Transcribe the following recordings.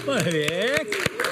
Muy bien.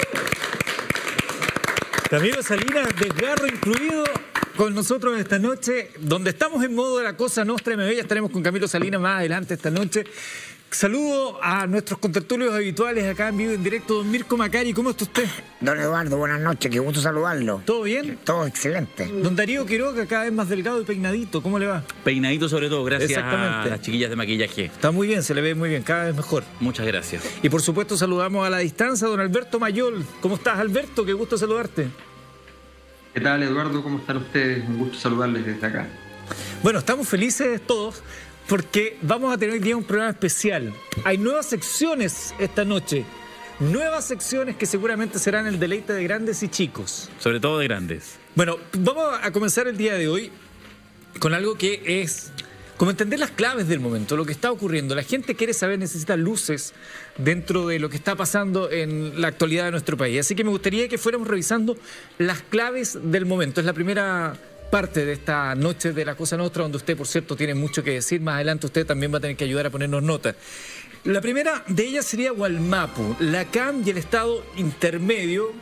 Camilo Salinas, desgarro incluido con nosotros esta noche, donde estamos en modo de la Cosa Nostra MB. Ya estaremos con Camilo Salinas más adelante esta noche. Saludo a nuestros contertulios habituales acá en vivo en directo. Don Mirko Macari, ¿cómo está usted? Don Eduardo, buenas noches, qué gusto saludarlo. ¿Todo bien? Todo excelente. Don Darío Quiroga, cada vez más delgado y peinadito, ¿cómo le va? Peinadito sobre todo, gracias a las chiquillas de maquillaje. Está muy bien, se le ve muy bien, cada vez mejor. Muchas gracias. Y por supuesto saludamos a la distancia a don Alberto Mayol. ¿Cómo estás, Alberto? Qué gusto saludarte. ¿Qué tal, Eduardo? ¿Cómo están ustedes? Un gusto saludarles desde acá. Bueno, estamos felices todos porque vamos a tener hoy día un programa especial. Hay nuevas secciones esta noche. Nuevas secciones que seguramente serán el deleite de grandes y chicos. Sobre todo de grandes. Bueno, vamos a comenzar el día de hoy con algo que es como entender las claves del momento, lo que está ocurriendo. La gente quiere saber, necesita luces dentro de lo que está pasando en la actualidad de nuestro país. Así que me gustaría que fuéramos revisando las claves del momento. Es la primera parte de esta noche de la Cosa Nostra, donde usted, por cierto, tiene mucho que decir. Más adelante usted también va a tener que ayudar a ponernos nota. La primera de ellas sería Wallmapu, la CAM y el Estado intermedio,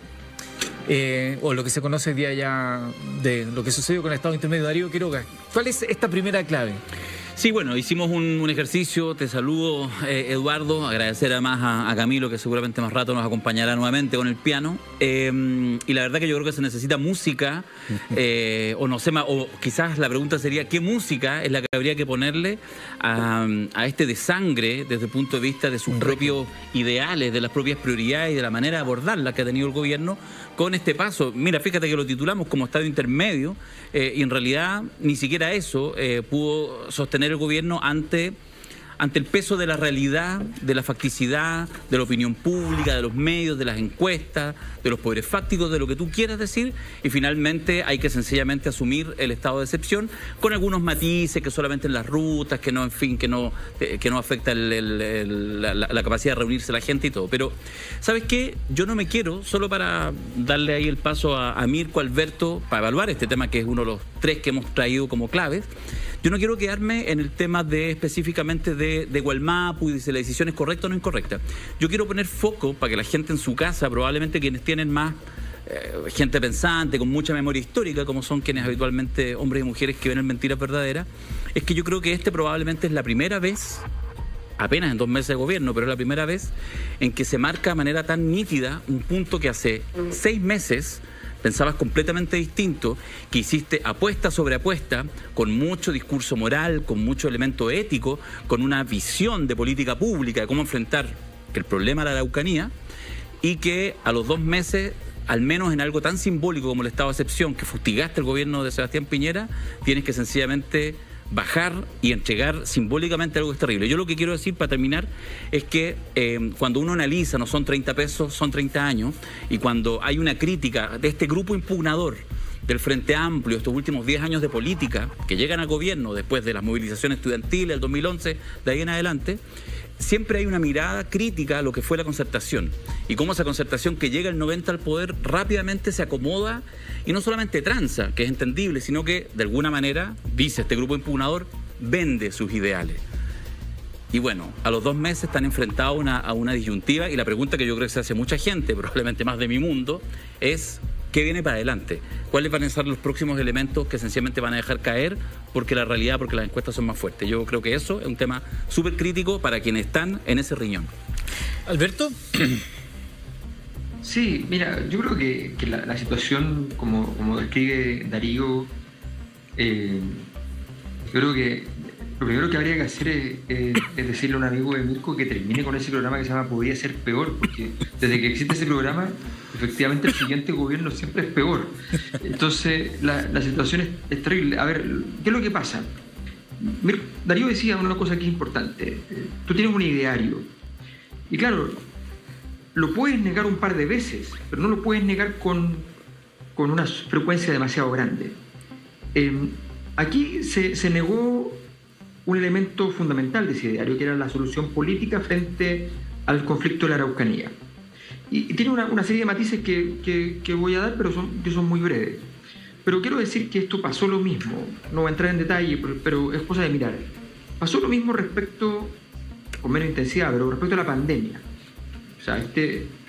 o lo que se conoce hoy día ya de lo que sucedió con el Estado intermedio. Darío Quiroga, ¿cuál es esta primera clave? Sí, bueno, hicimos un ejercicio, te saludo, Eduardo, agradecer además a Camilo, que seguramente más rato nos acompañará nuevamente con el piano, y la verdad que yo creo que se necesita música, o no sé, o quizás la pregunta sería, ¿qué música es la que habría que ponerle a este desangre desde el punto de vista de sus propios ideales, de las propias prioridades y de la manera de abordarla que ha tenido el gobierno con este paso? Mira, fíjate que lo titulamos como Estado intermedio, y en realidad ni siquiera eso pudo sostener el gobierno ante el peso de la realidad, de la facticidad, de la opinión pública, de los medios, de las encuestas, de los poderes fácticos, de lo que tú quieras decir, y finalmente hay que sencillamente asumir el estado de excepción con algunos matices, que solamente en las rutas, que no, en fin, que no afecta la capacidad de reunirse la gente y todo. Pero, ¿sabes qué? Yo no me quiero, solo para darle ahí el paso a Mirko, Alberto, para evaluar este tema que es uno de los tres que hemos traído como claves. Yo no quiero quedarme en el tema específicamente de Wallmapu y de si la decisión es correcta o no incorrecta. Yo quiero poner foco para que la gente en su casa, probablemente quienes tienen más gente pensante, con mucha memoria histórica, como son quienes habitualmente, hombres y mujeres que ven en Mentiras Verdaderas, es que yo creo que probablemente es la primera vez, apenas en 2 meses de gobierno, pero es la primera vez en que se marca de manera tan nítida un punto que hace 6 meses pensabas completamente distinto, que hiciste apuesta sobre apuesta, con mucho discurso moral, con mucho elemento ético, con una visión de política pública, de cómo enfrentar el problema de la Araucanía, y que a los 2 meses, al menos en algo tan simbólico como el estado de excepción, que fustigaste el gobierno de Sebastián Piñera, tienes que sencillamente bajar y entregar simbólicamente algo que es terrible. Yo lo que quiero decir para terminar es que cuando uno analiza, no son 30 pesos, son 30 años, y cuando hay una crítica de este grupo impugnador del Frente Amplio, estos últimos 10 años de política, que llegan al gobierno después de las movilizaciones estudiantiles del 2011, de ahí en adelante, siempre hay una mirada crítica a lo que fue la concertación y cómo esa concertación que llega el 90 al poder rápidamente se acomoda y no solamente tranza, que es entendible, sino que de alguna manera, dice este grupo impugnador, vende sus ideales. Y bueno, a los 2 meses están enfrentados a una disyuntiva, y la pregunta que yo creo que se hace mucha gente, probablemente más de mi mundo, es ¿qué viene para adelante? ¿Cuáles van a ser los próximos elementos que sencillamente van a dejar caer porque la realidad, porque las encuestas son más fuertes? Yo creo que eso es un tema súper crítico para quienes están en ese riñón. ¿Alberto? Sí, mira, yo creo que la situación, como describe Darío, yo creo que lo primero que habría que hacer es decirle a un amigo de Mirko que termine con ese programa que se llama Podría Ser Peor, porque desde que existe ese programa, efectivamente el siguiente gobierno siempre es peor. Entonces, la situación es terrible. A ver, ¿qué es lo que pasa? Darío decía una cosa que es importante. Tú tienes un ideario. Y claro, lo puedes negar un par de veces, pero no lo puedes negar con una frecuencia demasiado grande. Aquí se negó un elemento fundamental de ese ideario, que era la solución política frente al conflicto de la Araucanía. Y tiene una serie de matices que voy a dar, pero que son muy breves. Pero quiero decir que esto pasó lo mismo, no voy a entrar en detalle, pero es cosa de mirar. Pasó lo mismo respecto, con menos intensidad, pero respecto a la pandemia. O sea,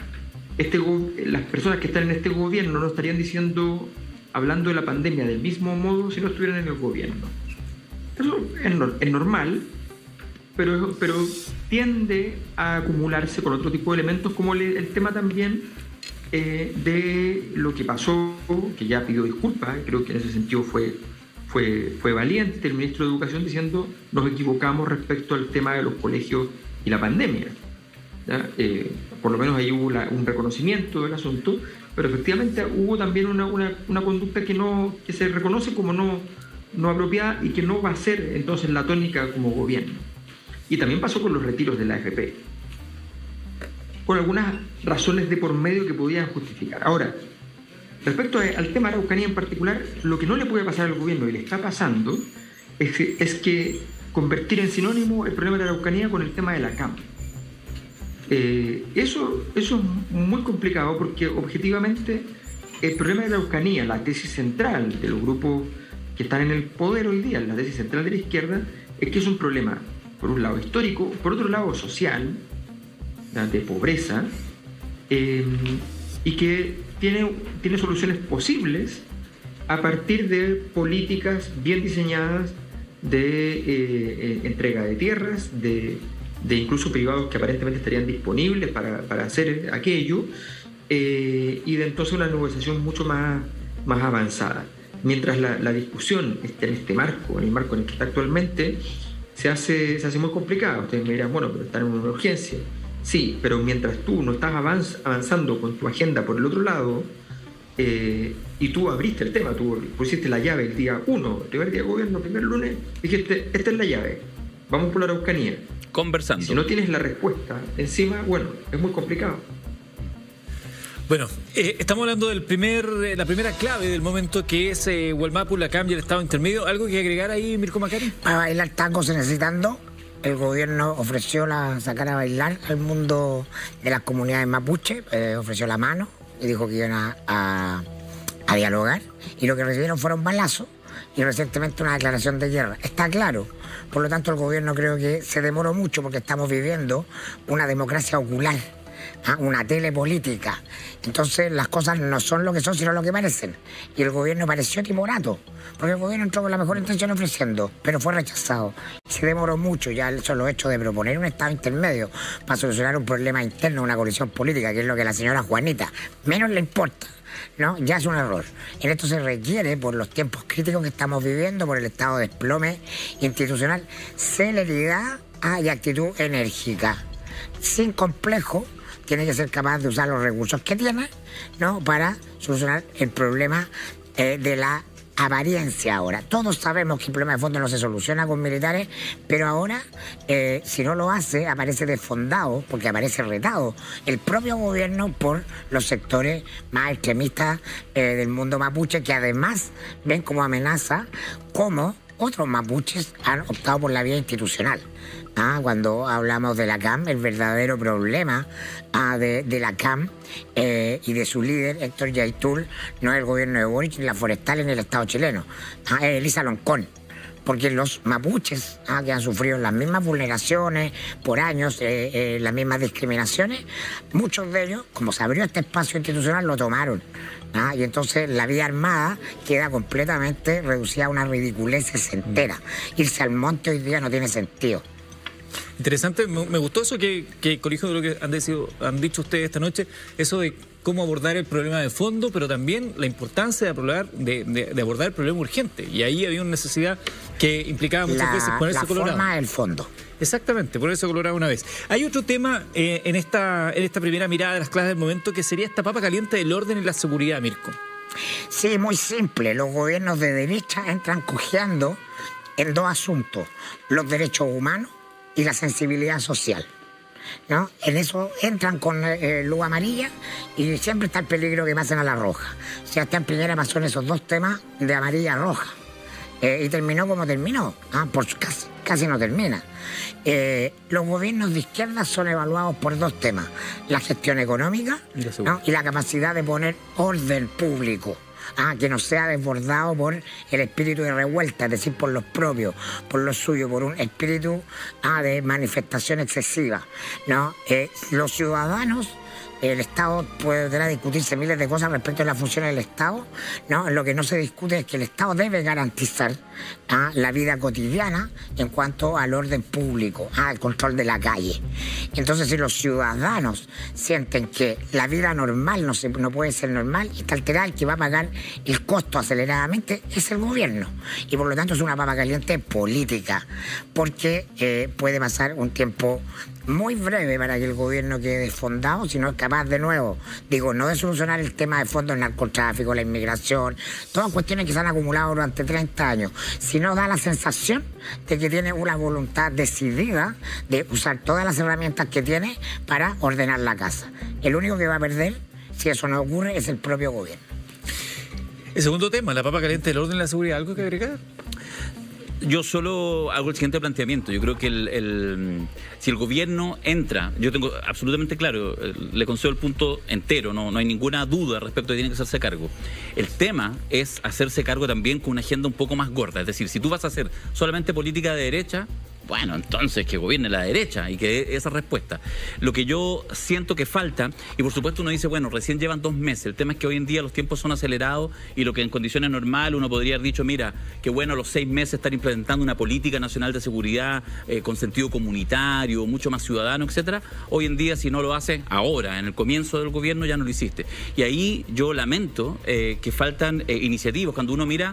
las personas que están en este gobierno no estarían hablando de la pandemia del mismo modo si no estuvieran en el gobierno. Eso es normal, pero tiende a acumularse con otro tipo de elementos, como el tema también de lo que pasó, que ya pidió disculpas. Creo que en ese sentido fue valiente el ministro de Educación diciendo: nos equivocamos respecto al tema de los colegios y la pandemia. Por lo menos ahí hubo un reconocimiento del asunto, pero efectivamente hubo también una conducta que se reconoce como no apropiada y que no va a ser entonces la tónica como gobierno. Y también pasó con los retiros de la AFP, con algunas razones de por medio que podían justificar. Ahora, respecto al tema de Araucanía en particular, lo que no le puede pasar al gobierno y le está pasando es que convertir en sinónimo el problema de la Araucanía con el tema de la CAM. Eso es muy complicado, porque objetivamente el problema de la Araucanía, la tesis central de los grupos que están en el poder hoy día, la tesis central de la izquierda, es que es un problema, por un lado histórico, por otro lado social, de pobreza, y que tiene soluciones posibles a partir de políticas bien diseñadas de entrega de tierras, de incluso privados que aparentemente estarían disponibles para hacer aquello, y de entonces una negociación mucho más avanzada. Mientras la discusión esté en este marco, en el marco en el que está actualmente, se hace muy complicada. Ustedes me dirán: bueno, pero están en una urgencia. Sí, pero mientras tú no estás avanzando con tu agenda por el otro lado, y tú abriste el tema, tú pusiste la llave el día 1, el primer día de gobierno, el primer lunes, dijiste: esta es la llave, vamos por la Araucanía. Conversando. Si no tienes la respuesta encima, bueno, es muy complicado. Bueno, estamos hablando de la primera clave del momento, que es Wallmapu, la CAM y el Estado intermedio. ¿Algo que agregar ahí, Mirko Macari? Para bailar tango se necesitando. El gobierno ofreció sacar a bailar al mundo de las comunidades mapuche, ofreció la mano y dijo que iban a dialogar, y lo que recibieron fueron balazos y recientemente una declaración de guerra. Está claro. Por lo tanto, el gobierno creo que se demoró mucho, porque estamos viviendo una democracia ocular, una telepolítica. Entonces las cosas no son lo que son, sino lo que parecen. Y el gobierno pareció timorato, porque el gobierno entró con la mejor intención ofreciendo, pero fue rechazado. Se demoró mucho ya el solo hecho de proponer un estado intermedio para solucionar un problema interno, una colisión política, que es lo que a la señora Juanita menos le importa, ¿no? Ya es un error. En esto se requiere, por los tiempos críticos que estamos viviendo, por el estado de desplome institucional, celeridad y actitud enérgica, sin complejo. Tiene que ser capaz de usar los recursos que tiene, ¿no?, para solucionar el problema de la apariencia. Ahora, todos sabemos que el problema de fondo no se soluciona con militares, pero ahora, si no lo hace, aparece desfondado, porque aparece retado el propio gobierno por los sectores más extremistas del mundo mapuche, que además ven como amenaza como otros mapuches han optado por la vía institucional. Cuando hablamos de la CAM, el verdadero problema de la CAM y de su líder, Héctor Yaitul, no es el gobierno de Boric, ni la forestal, ni el Estado chileno, es Elisa Loncón. Porque los mapuches, que han sufrido las mismas vulneraciones por años, las mismas discriminaciones, muchos de ellos, como se abrió este espacio institucional, lo tomaron. Y entonces la vía armada queda completamente reducida a una ridiculez entera. Irse al monte hoy día no tiene sentido. Interesante, me gustó eso que corrijo de lo que han dicho ustedes esta noche, eso de cómo abordar el problema de fondo, pero también la importancia de abordar el problema urgente. Y ahí había una necesidad que implicaba muchas veces ponerse colorado. La forma del fondo. Exactamente, ponerse colorado una vez. Hay otro tema en esta primera mirada de las claves del momento, que sería esta papa caliente del orden y la seguridad, Mirko. Sí, muy simple. Los gobiernos de derecha entran cojeando en dos asuntos: los derechos humanos y la sensibilidad social, ¿no? En eso entran con luz amarilla, y siempre está el peligro que pasen a la roja. Sebastián Piñera pasó en esos dos temas de amarilla a roja, y terminó como terminó, casi no termina. Los gobiernos de izquierda son evaluados por dos temas: la gestión económica, ¿no?, y la capacidad de poner orden público, que no sea desbordado por el espíritu de revuelta, es decir, por los propios, por los suyos, por un espíritu de manifestación excesiva, ¿no? Los ciudadanos el Estado podrá discutirse miles de cosas respecto a las funciones del Estado, ¿no? Lo que no se discute es que el Estado debe garantizar la vida cotidiana en cuanto al orden público, al control de la calle. Entonces, si los ciudadanos sienten que la vida normal no puede ser normal, está alterada, el que va a pagar el costo aceleradamente es el gobierno. Y por lo tanto es una papa caliente política, porque puede pasar un tiempo muy breve para que el gobierno quede desfondado, si no es capaz de nuevo, no de solucionar el tema de fondo, el narcotráfico, la inmigración, todas cuestiones que se han acumulado durante 30 años, si no da la sensación de que tiene una voluntad decidida de usar todas las herramientas que tiene para ordenar la casa. El único que va a perder, si eso no ocurre, es el propio gobierno. El segundo tema, la papa caliente del orden y la seguridad, ¿algo que agregar? Yo solo hago el siguiente planteamiento. Yo creo que si el gobierno entra, yo tengo absolutamente claro, le concedo el punto entero, no hay ninguna duda respecto de que tiene que hacerse cargo. El tema es hacerse cargo también con una agenda un poco más gorda. Es decir, si tú vas a hacer solamente política de derecha, bueno, entonces que gobierne la derecha y que dé esa respuesta. Lo que yo siento que falta, y por supuesto uno dice, bueno, recién llevan 2 meses, el tema es que hoy en día los tiempos son acelerados y lo que en condiciones normales uno podría haber dicho, mira, que bueno, a los 6 meses estar implementando una política nacional de seguridad con sentido comunitario, mucho más ciudadano, etcétera. Hoy en día, si no lo hace ahora, en el comienzo del gobierno, ya no lo hiciste. Y ahí yo lamento que faltan iniciativas. Cuando uno mira,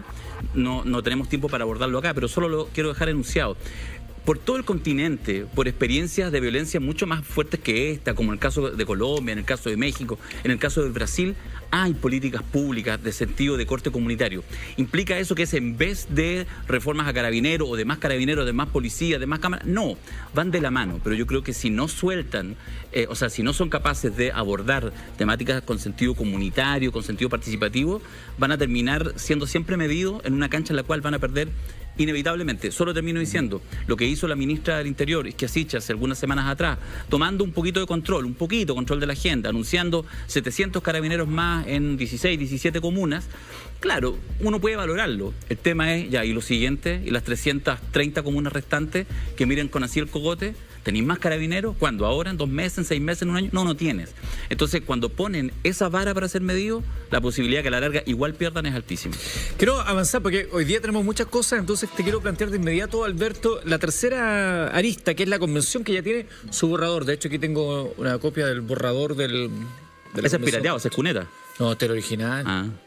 no tenemos tiempo para abordarlo acá, pero solo lo quiero dejar enunciado. Por todo el continente, por experiencias de violencia mucho más fuertes que esta, como en el caso de Colombia, en el caso de México, en el caso de Brasil, hay políticas públicas de sentido de corte comunitario. ¿Implica eso que es en vez de reformas a carabineros o de más carabineros, de más policía, de más cámaras? No, van de la mano, pero yo creo que si no sueltan, si no son capaces de abordar temáticas con sentido comunitario, con sentido participativo, van a terminar siendo siempre medidos en una cancha en la cual van a perder inevitablemente. Solo termino diciendo lo que hizo la ministra del Interior, Isquiasiche, hace algunas semanas atrás, tomando un poquito de control, control de la agenda, anunciando 700 carabineros más en 16, 17 comunas. Claro, uno puede valorarlo. El tema es, y lo siguiente, y las 330 comunas restantes que miren con así el cogote, ¿tenéis más carabineros? ¿Cuándo? ¿Ahora? ¿En 2 meses? ¿En 6 meses? ¿En un año? No tienes. Entonces, cuando ponen esa vara para ser medido, la posibilidad que a la larga igual pierdan es altísima. Quiero avanzar porque hoy día tenemos muchas cosas, entonces te quiero plantear de inmediato, Alberto, la tercera arista, que es la convención que ya tiene su borrador. De hecho, aquí tengo una copia del borrador de la ese es pirateado, ese es cuneta. No, este es el original.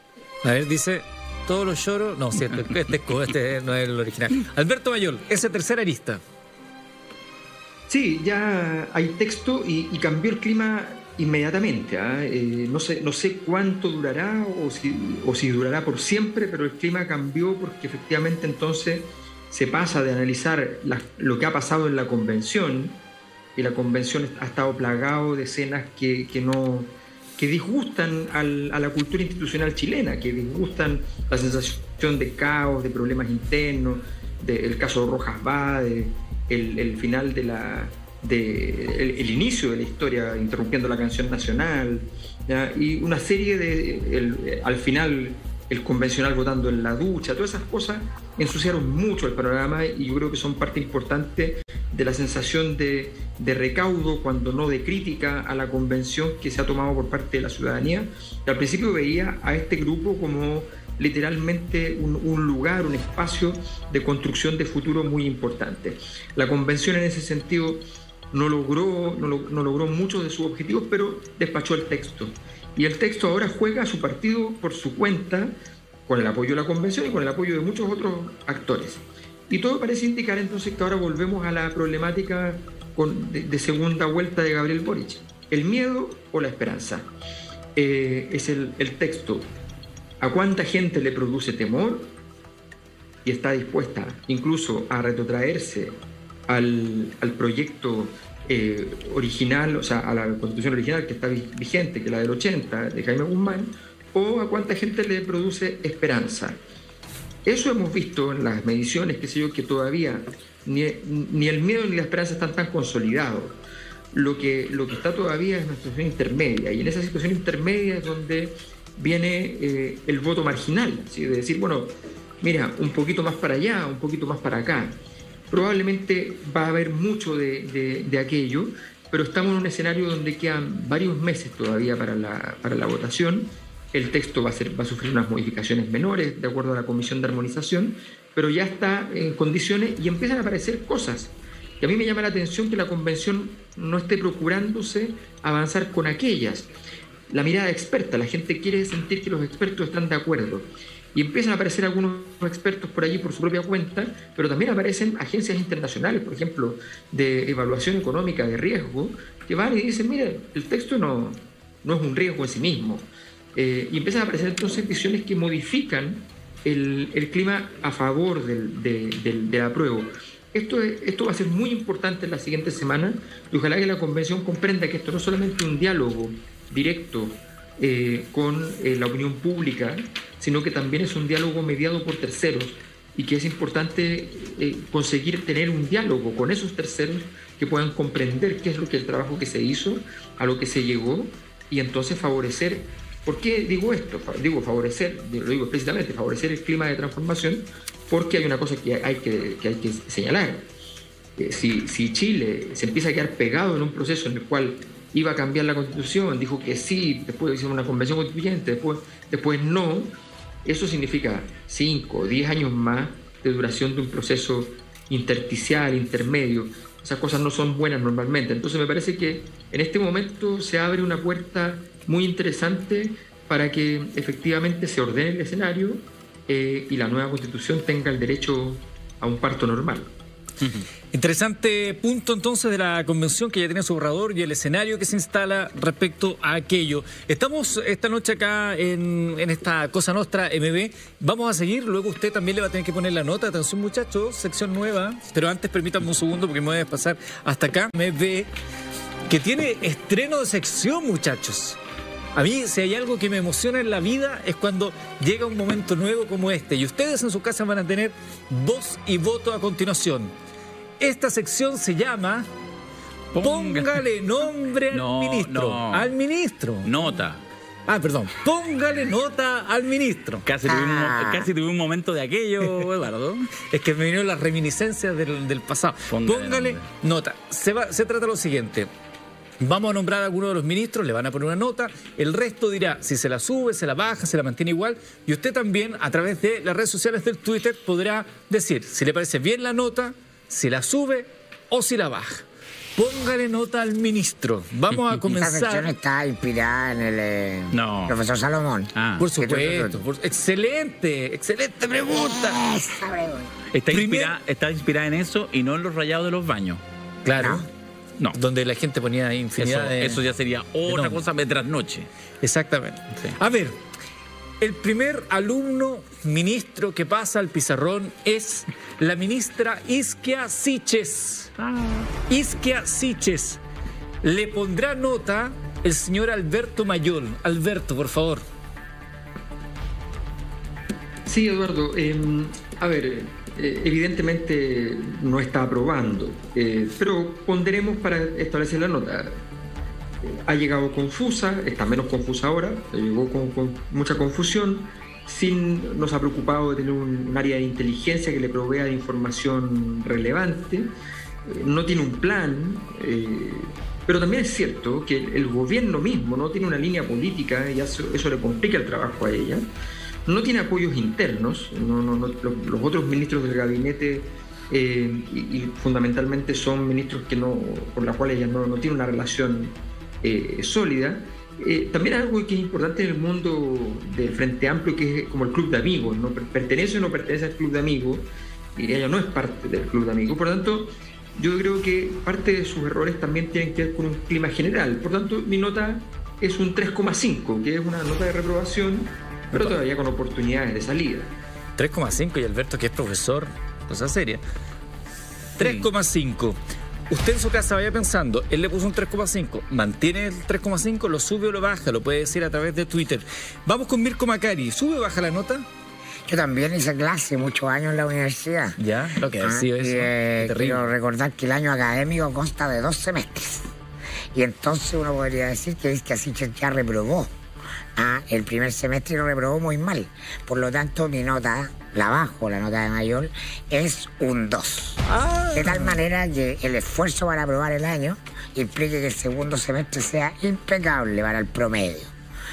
A ver, dice... Todos los lloros... No, sí, este no es el original. Alberto Mayol, esa tercera arista. Sí, ya hay texto y cambió el clima inmediatamente. No sé cuánto durará o si durará por siempre, pero el clima cambió porque efectivamente entonces se pasa de analizar lo que ha pasado en la convención, y la convención ha estado plagado de escenas que disgustan a la cultura institucional chilena, que disgustan la sensación de caos, de problemas internos, del caso Rojas Vade, el final el inicio de la historia interrumpiendo la canción nacional, ¿ya? Y una serie al final el convencional votando en la ducha, todas esas cosas ensuciaron mucho el panorama, y yo creo que son parte importante de la sensación de recaudo, cuando no de crítica a la convención que se ha tomado por parte de la ciudadanía. Y al principio veía a este grupo como literalmente un lugar, un espacio de construcción de futuro muy importante. La convención en ese sentido no logró muchos de sus objetivos, pero despachó el texto. Y el texto ahora juega a su partido por su cuenta, con el apoyo de la convención y con el apoyo de muchos otros actores. Y todo parece indicar entonces que ahora volvemos a la problemática de segunda vuelta de Gabriel Boric. ¿El miedo o la esperanza? Es el texto. ¿A cuánta gente le produce temor y está dispuesta incluso a retrotraerse al proyecto original, o sea, a la constitución original que está vigente, que es la del 80, de Jaime Guzmán, o a cuánta gente le produce esperanza? Eso hemos visto en las mediciones, que todavía ni el miedo ni la esperanza están tan consolidados. Lo que está todavía es una situación intermedia, y en esa situación intermedia es donde viene el voto marginal, ¿sí? De decir, bueno, mira, un poquito más para allá, un poquito más para acá. Probablemente va a haber mucho de aquello, pero estamos en un escenario donde quedan varios meses todavía para la votación. El texto va a sufrir unas modificaciones menores de acuerdo a la Comisión de Armonización, pero ya está en condiciones y empiezan a aparecer cosas. Y a mí me llama la atención que la Convención no esté procurándose avanzar con aquellas. La mirada experta, la gente quiere sentir que los expertos están de acuerdo. Y empiezan a aparecer algunos expertos por allí por su propia cuenta, pero también aparecen agencias internacionales, por ejemplo, de evaluación económica de riesgo, que van y dicen, mire, el texto no es un riesgo en sí mismo. Y empiezan a aparecer entonces visiones que modifican el clima a favor del apruebo. Esto va a ser muy importante en la siguiente semana y ojalá que la Convención comprenda que esto no es solamente un diálogo directo con la opinión pública, sino que también es un diálogo mediado por terceros y que es importante conseguir tener un diálogo con esos terceros que puedan comprender qué es lo que el trabajo que se hizo, a lo que se llegó y entonces favorecer. ¿Por qué digo esto? Digo favorecer, lo digo explícitamente, favorecer el clima de transformación, porque hay una cosa que hay que señalar. Si Chile se empieza a quedar pegado en un proceso en el cual iba a cambiar la Constitución, dijo que sí, después hicieron una convención constituyente, después no, eso significa 5 o 10 años más de duración de un proceso intersticial, intermedio. Esas cosas no son buenas normalmente. Entonces me parece que en este momento se abre una puerta muy interesante para que efectivamente se ordene el escenario y la nueva Constitución tenga el derecho a un parto normal. Interesante punto entonces de la convención que ya tiene su borrador y el escenario que se instala respecto a aquello. Estamos esta noche acá en esta Cosa Nostra MB. Vamos a seguir, luego usted también le va a tener que poner la nota. Atención muchachos, sección nueva, pero antes permítanme un segundo porque me voy a pasar hasta acá. MB, que tiene estreno de sección, muchachos. A mí, si hay algo que me emociona en la vida, es cuando llega un momento nuevo como este. Y ustedes en su casa van a tener voz y voto a continuación. Esta sección se llama Póngale nombre al ministro. No. Al ministro. Nota. Perdón. Póngale nota al ministro. Casi tuve un momento de aquello, Eduardo. Es que me vinieron las reminiscencias del pasado. Póngale nota. Se trata de lo siguiente. Vamos a nombrar a alguno de los ministros, le van a poner una nota, el resto dirá si se la sube, se la baja, se la mantiene igual, y usted también a través de las redes sociales del Twitter podrá decir si le parece bien la nota, si la sube o si la baja. Póngale nota al ministro. Vamos a comenzar. Esta sección está inspirada en el profesor Salomón. Por supuesto. Excelente pregunta. Está inspirada en eso y no en los rayados de los baños. Claro. No. Donde la gente ponía infinidad eso ya sería otra cosa de trasnoche. Exactamente. Sí. A ver, el primer alumno ministro que pasa al pizarrón es la ministra Isquia Siches. Isquia Siches. Le pondrá nota el señor Alberto Mayol. Alberto, por favor. Sí, Eduardo. A ver... evidentemente no está aprobando, pero ponderemos para establecer la nota. Ha llegado confusa, está menos confusa ahora, llegó con mucha confusión, nos ha preocupado de tener un área de inteligencia que le provea de información relevante, no tiene un plan, pero también es cierto que el gobierno mismo no tiene una línea política y eso le complica el trabajo a ella. No tiene apoyos internos, los otros ministros del gabinete y fundamentalmente son ministros por los cuales ella no tiene una relación sólida. También algo que es importante en el mundo del Frente Amplio, que es como el club de amigos, ¿no? Pertenece o no pertenece al club de amigos, y ella no es parte del club de amigos. Por lo tanto, yo creo que parte de sus errores también tienen que ver con un clima general. Por lo tanto, mi nota es un 3,5, que es una nota de reprobación, pero todavía con oportunidades de salida. 3,5 y Alberto, que es profesor, cosa seria. 3,5. Usted en su casa vaya pensando, él le puso un 3,5, mantiene el 3,5, lo sube o lo baja, lo puede decir a través de Twitter. Vamos con Mirko Macari, ¿sube o baja la nota? Yo también hice clase muchos años en la universidad. Ya, lo que ha sido eso. Quiero recordar que el año académico consta de 2 semestres. Y entonces uno podría decir que así ya reprobó. El primer semestre lo reprobó muy mal. Por lo tanto, mi nota, la nota de Mayol, es un 2. De tal manera que el esfuerzo para aprobar el año implique que el segundo semestre sea impecable para el promedio.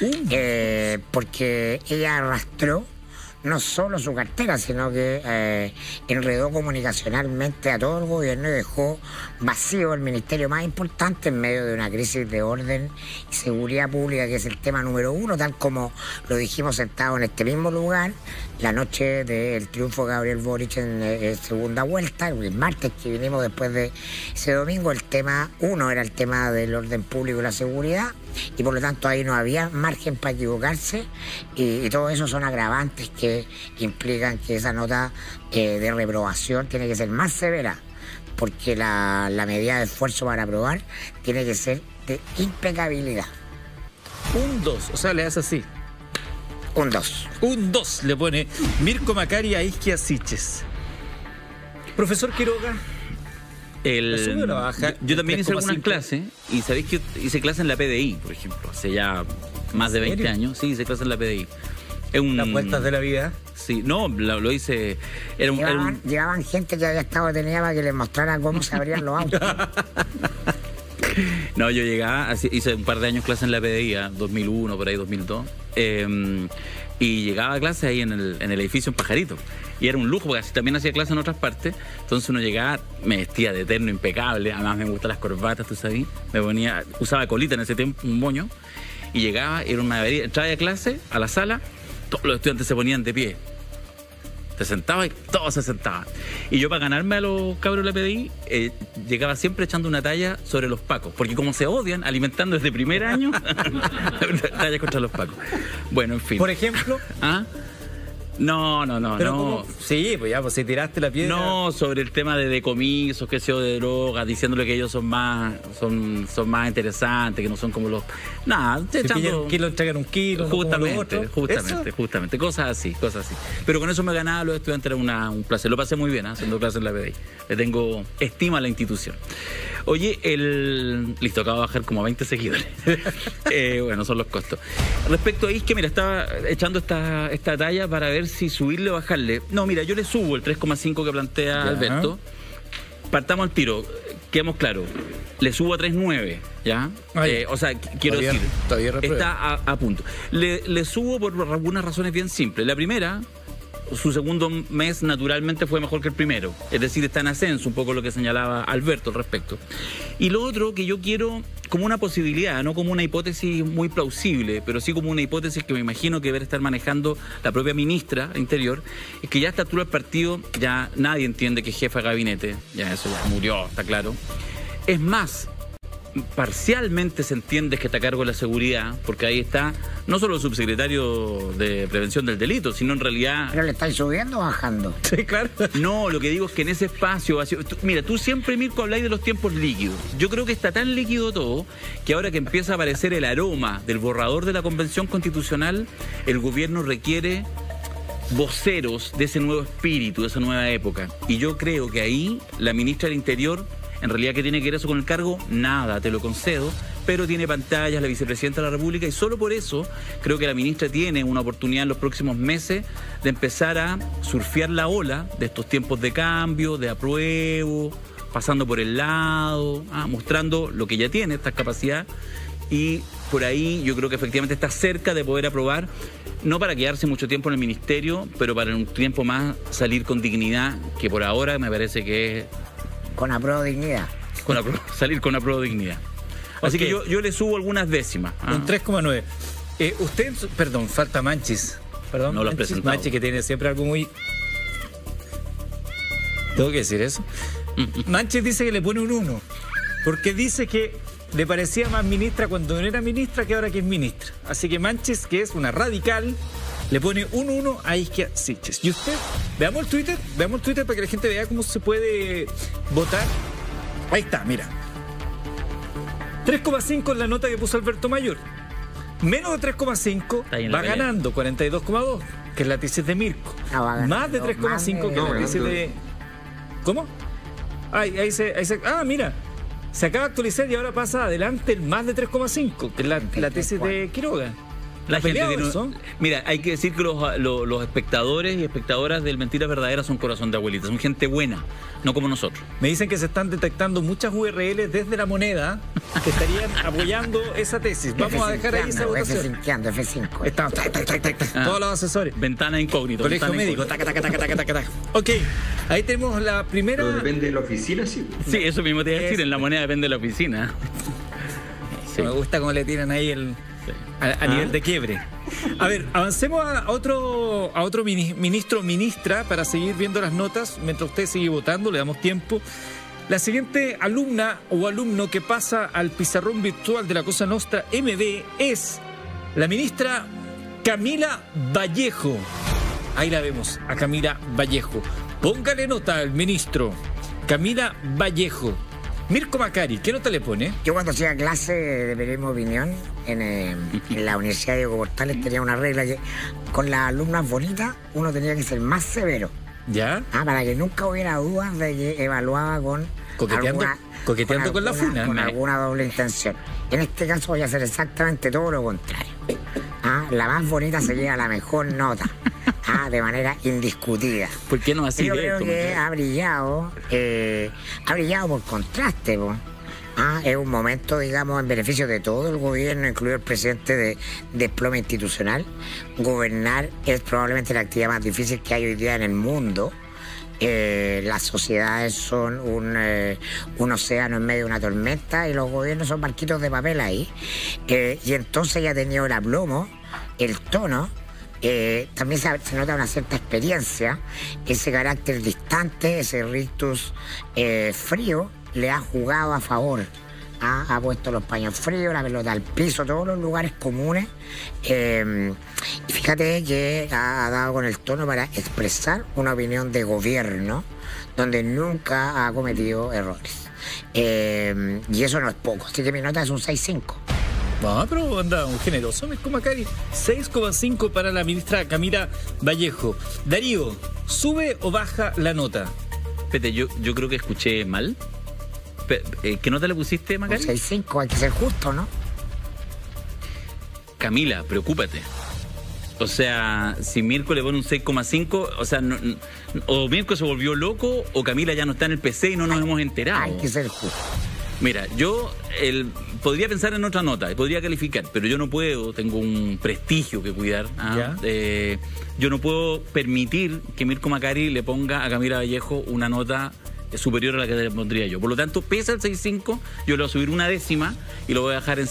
Porque ella arrastró no solo su cartera, sino que enredó comunicacionalmente a todo el gobierno y dejó vacío el ministerio más importante en medio de una crisis de orden y seguridad pública, que es el tema número 1, tal como lo dijimos sentados en este mismo lugar la noche del triunfo de Gabriel Boric en segunda vuelta, el martes que vinimos después de ese domingo. El tema 1 era el tema del orden público y la seguridad, y por lo tanto ahí no había margen para equivocarse, y todo eso son agravantes que implican que esa nota de reprobación tiene que ser más severa, porque la medida de esfuerzo para aprobar tiene que ser de impecabilidad. Un 2, o sea, le das así. Un 2. Un 2 le pone Mirko Macari a Isquia Siches. Profesor Quiroga. ¿La sube o la baja? Yo también hice algunas 3,5. clases, y sabéis que hice clases en la PDI, por ejemplo, hace ya más de 20 años. Sí, hice clases en la PDI. Es Las vueltas de la vida. Sí, no, lo hice. Llevaban gente que había estado detenida para que les mostrara cómo se abrían los autos. No, yo llegaba, hice un par de años clases en la PDI, 2001, por ahí 2002, y llegaba a clase ahí en el edificio en Pajarito. Y era un lujo, porque así también hacía clases en otras partes. Entonces uno llegaba, me vestía de terno impecable, además me gustan las corbatas, tú sabes, usaba colita en ese tiempo, un moño, y llegaba, era una maravilla, entraba a clase, a la sala, todos los estudiantes se ponían de pie. Te sentabas y todos se sentaban. Y yo, para ganarme a los cabros de la PDI, llegaba siempre echando una talla sobre los pacos. Porque como se odian, alimentando desde primer año, tallas contra los pacos. Bueno, en fin. Por ejemplo. ¿Ah? No. Pero ¿cómo? Sí, pues ya, pues si tiraste la piedra. No, sobre el tema de decomisos, que sea de drogas, diciéndole que ellos son más interesantes, que no son como los... Nada, que lo entregan un kilo. Justamente, cosas así. Pero con eso me ganaba a los estudiantes, era un placer. Lo pasé muy bien haciendo clases en la PDI. Le tengo estima a la institución. Oye, listo, acabo de bajar como 20 seguidores. Bueno, son los costos. Respecto a Isquia, mira, estaba echando esta talla para ver si subirle o bajarle. No, mira, yo le subo el 3,5 que plantea Alberto. Partamos al tiro, quedamos claros. Le subo a 3,9, ¿ya? O sea, quiero decir, está a punto. Le subo por algunas razones bien simples. La primera, su segundo mes naturalmente fue mejor que el primero. Es decir, está en ascenso, un poco lo que señalaba Alberto al respecto. Y lo otro que yo quiero como una posibilidad, no como una hipótesis muy plausible, pero sí como una hipótesis que me imagino que debe estar manejando la propia ministra de Interior, es que ya a esta altura del partido ya nadie entiende que es jefa de gabinete. Ya eso ya murió, está claro. Es más, parcialmente se entiende que está a cargo de la seguridad, porque ahí está no solo el subsecretario de Prevención del Delito, sino en realidad... ¿Pero le estáis subiendo o bajando? Sí, claro. No, lo que digo es que en ese espacio vacío... Mira, tú siempre, Mirko, habláis de los tiempos líquidos. Yo creo que está tan líquido todo que ahora que empieza a aparecer el aroma del borrador de la Convención Constitucional, el gobierno requiere voceros de ese nuevo espíritu, de esa nueva época. Y yo creo que ahí la ministra del Interior... En realidad, ¿qué tiene que ver eso con el cargo? Nada, te lo concedo, pero tiene pantallas la vicepresidenta de la República, y solo por eso creo que la ministra tiene una oportunidad en los próximos meses de empezar a surfear la ola de estos tiempos de cambio, de apruebo, pasando por el lado, mostrando lo que ya tiene, esta capacidad, y por ahí yo creo que efectivamente está cerca de poder aprobar, no para quedarse mucho tiempo en el ministerio, pero para en un tiempo más salir con dignidad, que por ahora me parece que es... Con apruebo dignidad. Salir con apruebo dignidad. Así Okay. que yo le subo algunas décimas. Un 3,9. Usted, perdón, falta Manchis. Perdón, No lo has Manchis, presentado. Manchis, que tiene siempre algo muy... ¿Tengo que decir eso? Manchis dice que le pone un 1, porque dice que le parecía más ministra cuando no era ministra que ahora que es ministra. Así que Manchis, que es una radical, le pone un 1 a Isquia Siches. Y usted, veamos el Twitter para que la gente vea cómo se puede votar. Ahí está, mira. 3,5 es la nota que puso Alberto Mayor. Menos de 3,5 va ganando 42,2, que es la tesis de Mirko. Más de 3,5 que la tesis de... ¿Cómo? Ahí se... mira. Se acaba de actualizar y ahora pasa adelante el más de 3,5, que es la tesis de Quiroga. La gente peleado tiene... eso? Mira, hay que decir que los espectadores y espectadoras del Mentiras Verdaderas son corazón de abuelita, son gente buena, no como nosotros. Me dicen que se están detectando muchas URLs desde La Moneda que estarían apoyando esa tesis. Vamos a dejar ahí esa votación. F5. Estamos, todos los asesores. Ventana incógnita. Colegio médico, taca, taca, taca, taca, taca, taca. Ok, ahí tenemos la primera. Pero depende de la oficina, sí. Sí, eso mismo te iba a decir, en La Moneda depende de la oficina. Sí. Me gusta cómo le tiran ahí a nivel de quiebre. A ver, avancemos a otro ministro o ministra para seguir viendo las notas. Mientras usted sigue votando, le damos tiempo. La siguiente alumna o alumno que pasa al pizarrón virtual de la Cosa Nostra MB es la ministra Camila Vallejo. Ahí la vemos, a Camila Vallejo. Póngale nota al ministro Camila Vallejo. Mirko Macari, ¿qué nota le pone? Yo cuando hacía clase de periodismo de opinión en la Universidad de Diego Portales tenía una regla que con las alumnas bonitas uno tenía que ser más severo. ¿Ya? Para que nunca hubiera dudas de que evaluaba con coqueteando con la funa. Con alguna doble intención. En este caso voy a hacer exactamente todo lo contrario. La más bonita se lleva la mejor nota. De manera indiscutida. ¿Por qué no así? Yo creo que ha brillado por contraste. Es un momento, digamos, en beneficio de todo el gobierno, incluido el presidente, de desplome institucional. Gobernar es probablemente la actividad más difícil que hay hoy día en el mundo. Las sociedades son un océano en medio de una tormenta y los gobiernos son barquitos de papel ahí. Y entonces ya ha tenido el aplomo, el tono. También se nota una cierta experiencia, ese carácter distante, ese rictus frío le ha jugado a favor. Ha puesto los paños fríos, la pelota al piso, todos los lugares comunes. Y fíjate que ha dado con el tono para expresar una opinión de gobierno donde nunca ha cometido errores. Y eso no es poco, así que mi nota es un 6.5. Pero anda, un generoso Mirko Macari. 6,5 para la ministra Camila Vallejo. Darío, ¿sube o baja la nota? Espérate, yo creo que escuché mal. ¿Qué nota le pusiste, Macari? 6.5, hay que ser justo, ¿no? Camila, preocúpate. O sea, si Mirko le pone un 6,5, o sea, o Mirko se volvió loco o Camila ya no está en el PC y no nos hemos enterado. Hay que ser justo. Mira, yo podría pensar en otra nota, podría calificar, pero yo no puedo, tengo un prestigio que cuidar. Yo no puedo permitir que Mirko Macari le ponga a Camila Vallejo una nota superior a la que le pondría yo. Por lo tanto, pese al 6.5, yo le voy a subir una décima y lo voy a dejar en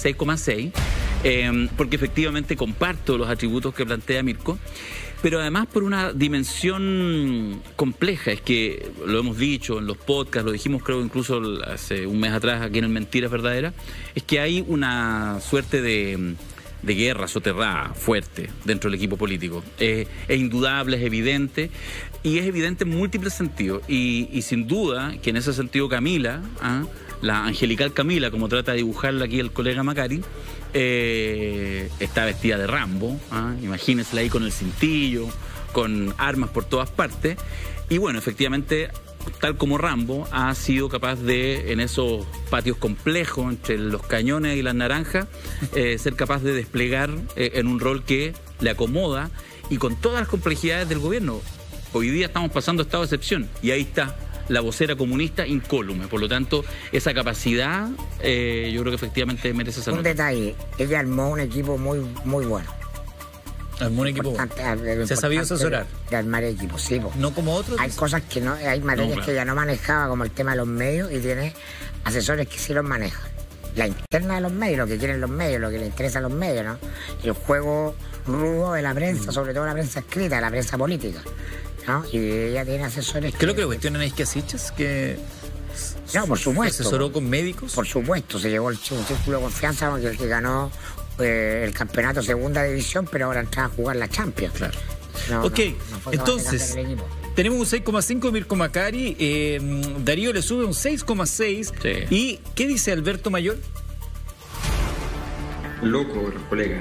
6,6, porque efectivamente comparto los atributos que plantea Mirko. Pero además por una dimensión compleja, es que lo hemos dicho en los podcasts, lo dijimos creo incluso hace un mes atrás aquí en el Mentiras Verdaderas, es que hay una suerte de guerra soterrada fuerte dentro del equipo político. Es indudable, es evidente, y es evidente en múltiples sentidos. Y sin duda que en ese sentido Camila, la angelical Camila, como trata de dibujarla aquí el colega Macari, está vestida de Rambo, imagínensela ahí con el cintillo, con armas por todas partes, y bueno, efectivamente, tal como Rambo, ha sido capaz de, en esos patios complejos entre los cañones y las naranjas, ser capaz de desplegar en un rol que le acomoda y con todas las complejidades del gobierno. Hoy día estamos pasando estado de excepción y ahí está la vocera comunista incólume. Por lo tanto, esa capacidad yo creo que efectivamente merece esa nota. Un detalle, ella armó un equipo muy, muy bueno. Armó un equipo bueno. Se ha sabido asesorar. De armar equipos, sí. No como otros. Hay cosas que no, hay materias que ella no manejaba, como el tema de los medios, y tiene asesores que sí los manejan. La interna de los medios, lo que quieren los medios, lo que les interesa a los medios, ¿no? El juego rudo de la prensa, sobre todo la prensa escrita, la prensa política, ¿no? Y ella tiene asesores ¿Qué es lo que le cuestionan es que Asichas? Que no, por supuesto. ¿Asesoró con médicos? Por supuesto, se llevó un círculo de confianza con el que ganó el campeonato segunda división, pero ahora entra a jugar la Champions. Claro. No, entonces, tenemos un 6,5 Mirko Macari, Darío le sube un 6,6. Sí. ¿Y qué dice Alberto Mayor? Loco, colega.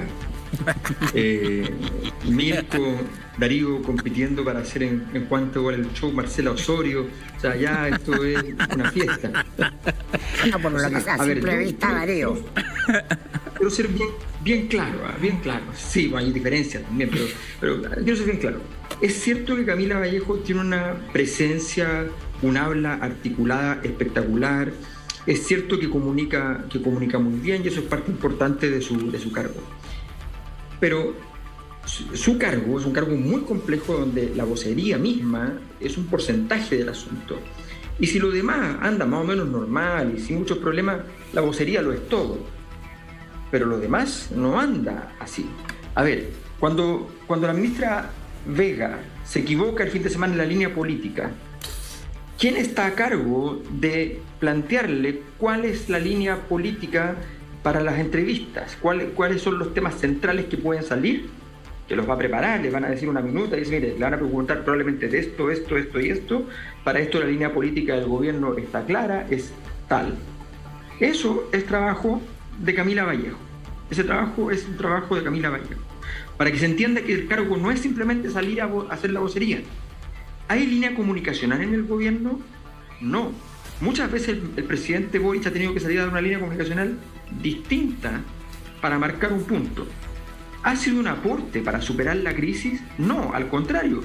Mirko, Darío compitiendo para hacer en cuanto igual el show Marcela Osorio. O sea, ya esto es una fiesta. No, por lo que sea, siempre vista Darío. Quiero ser bien claro, bien claro. Sí, hay diferencias también, pero quiero ser bien claro. Es cierto que Camila Vallejo tiene una presencia, un habla articulada espectacular. Es cierto que comunica muy bien y eso es parte importante de su cargo. Pero su cargo es un cargo muy complejo donde la vocería misma es un porcentaje del asunto. Y si lo demás anda más o menos normal y sin muchos problemas, la vocería lo es todo. Pero lo demás no anda así. A ver, cuando la ministra Vega se equivoca el fin de semana en la línea política, ¿quién está a cargo de plantearle cuál es la línea política para las entrevistas? ¿Cuáles son los temas centrales que pueden salir? Que los va a preparar, les van a decir una minuta y dice, mire, le van a preguntar probablemente de esto y esto. Para esto la línea política del gobierno está clara, es tal. Eso es trabajo de Camila Vallejo. Ese trabajo es un trabajo de Camila Vallejo. Para que se entienda que el cargo no es simplemente salir a hacer la vocería. ¿Hay línea comunicacional en el gobierno? No. Muchas veces el presidente Boric ha tenido que salir a dar una línea comunicacional distinta para marcar un punto. ¿Ha sido un aporte para superar la crisis? No, al contrario.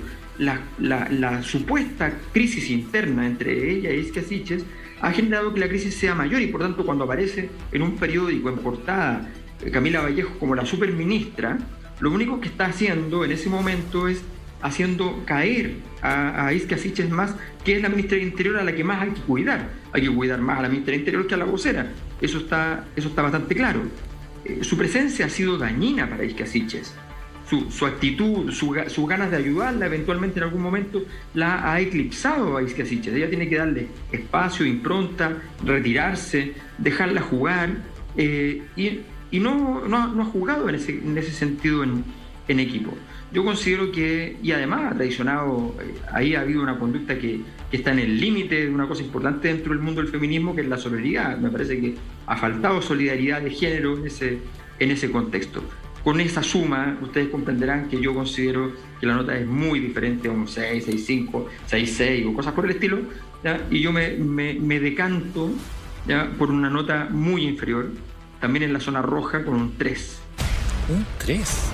La supuesta crisis interna entre ella y Isquia Siches ha generado que la crisis sea mayor y por tanto cuando aparece en un periódico en portada Camila Vallejo como la superministra, lo único que está haciendo en ese momento es haciendo caer a Isquia Siches más, que es la ministra del Interior a la que más hay que cuidar. Hay que cuidar más a la ministra del Interior que a la vocera. Eso está bastante claro. Su presencia ha sido dañina para Isquia Siches. Su actitud, sus ganas de ayudarla, eventualmente en algún momento la ha eclipsado a Isquia Siches. Ella tiene que darle espacio, impronta, retirarse, dejarla jugar, y no ha jugado en ese sentido en equipo. Yo considero que, y además ha traicionado, ahí ha habido una conducta que está en el límite de una cosa importante dentro del mundo del feminismo, que es la solidaridad. Me parece que ha faltado solidaridad de género en ese contexto. Con esa suma, ustedes comprenderán que yo considero que la nota es muy diferente a un 6, 6.5, 6.6 o cosas por el estilo, ¿ya? Y yo me decanto, ¿ya?, por una nota muy inferior, también en la zona roja, con un 3. ¿Un 3?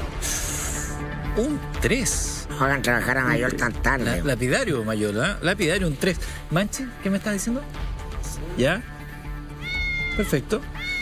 Un 3. No hagan trabajar a Mayor tan tarde. Lapidario, Mayor, ¿eh? Lapidario, un 3. Manchi, ¿qué me estás diciendo? ¿Ya? Perfecto.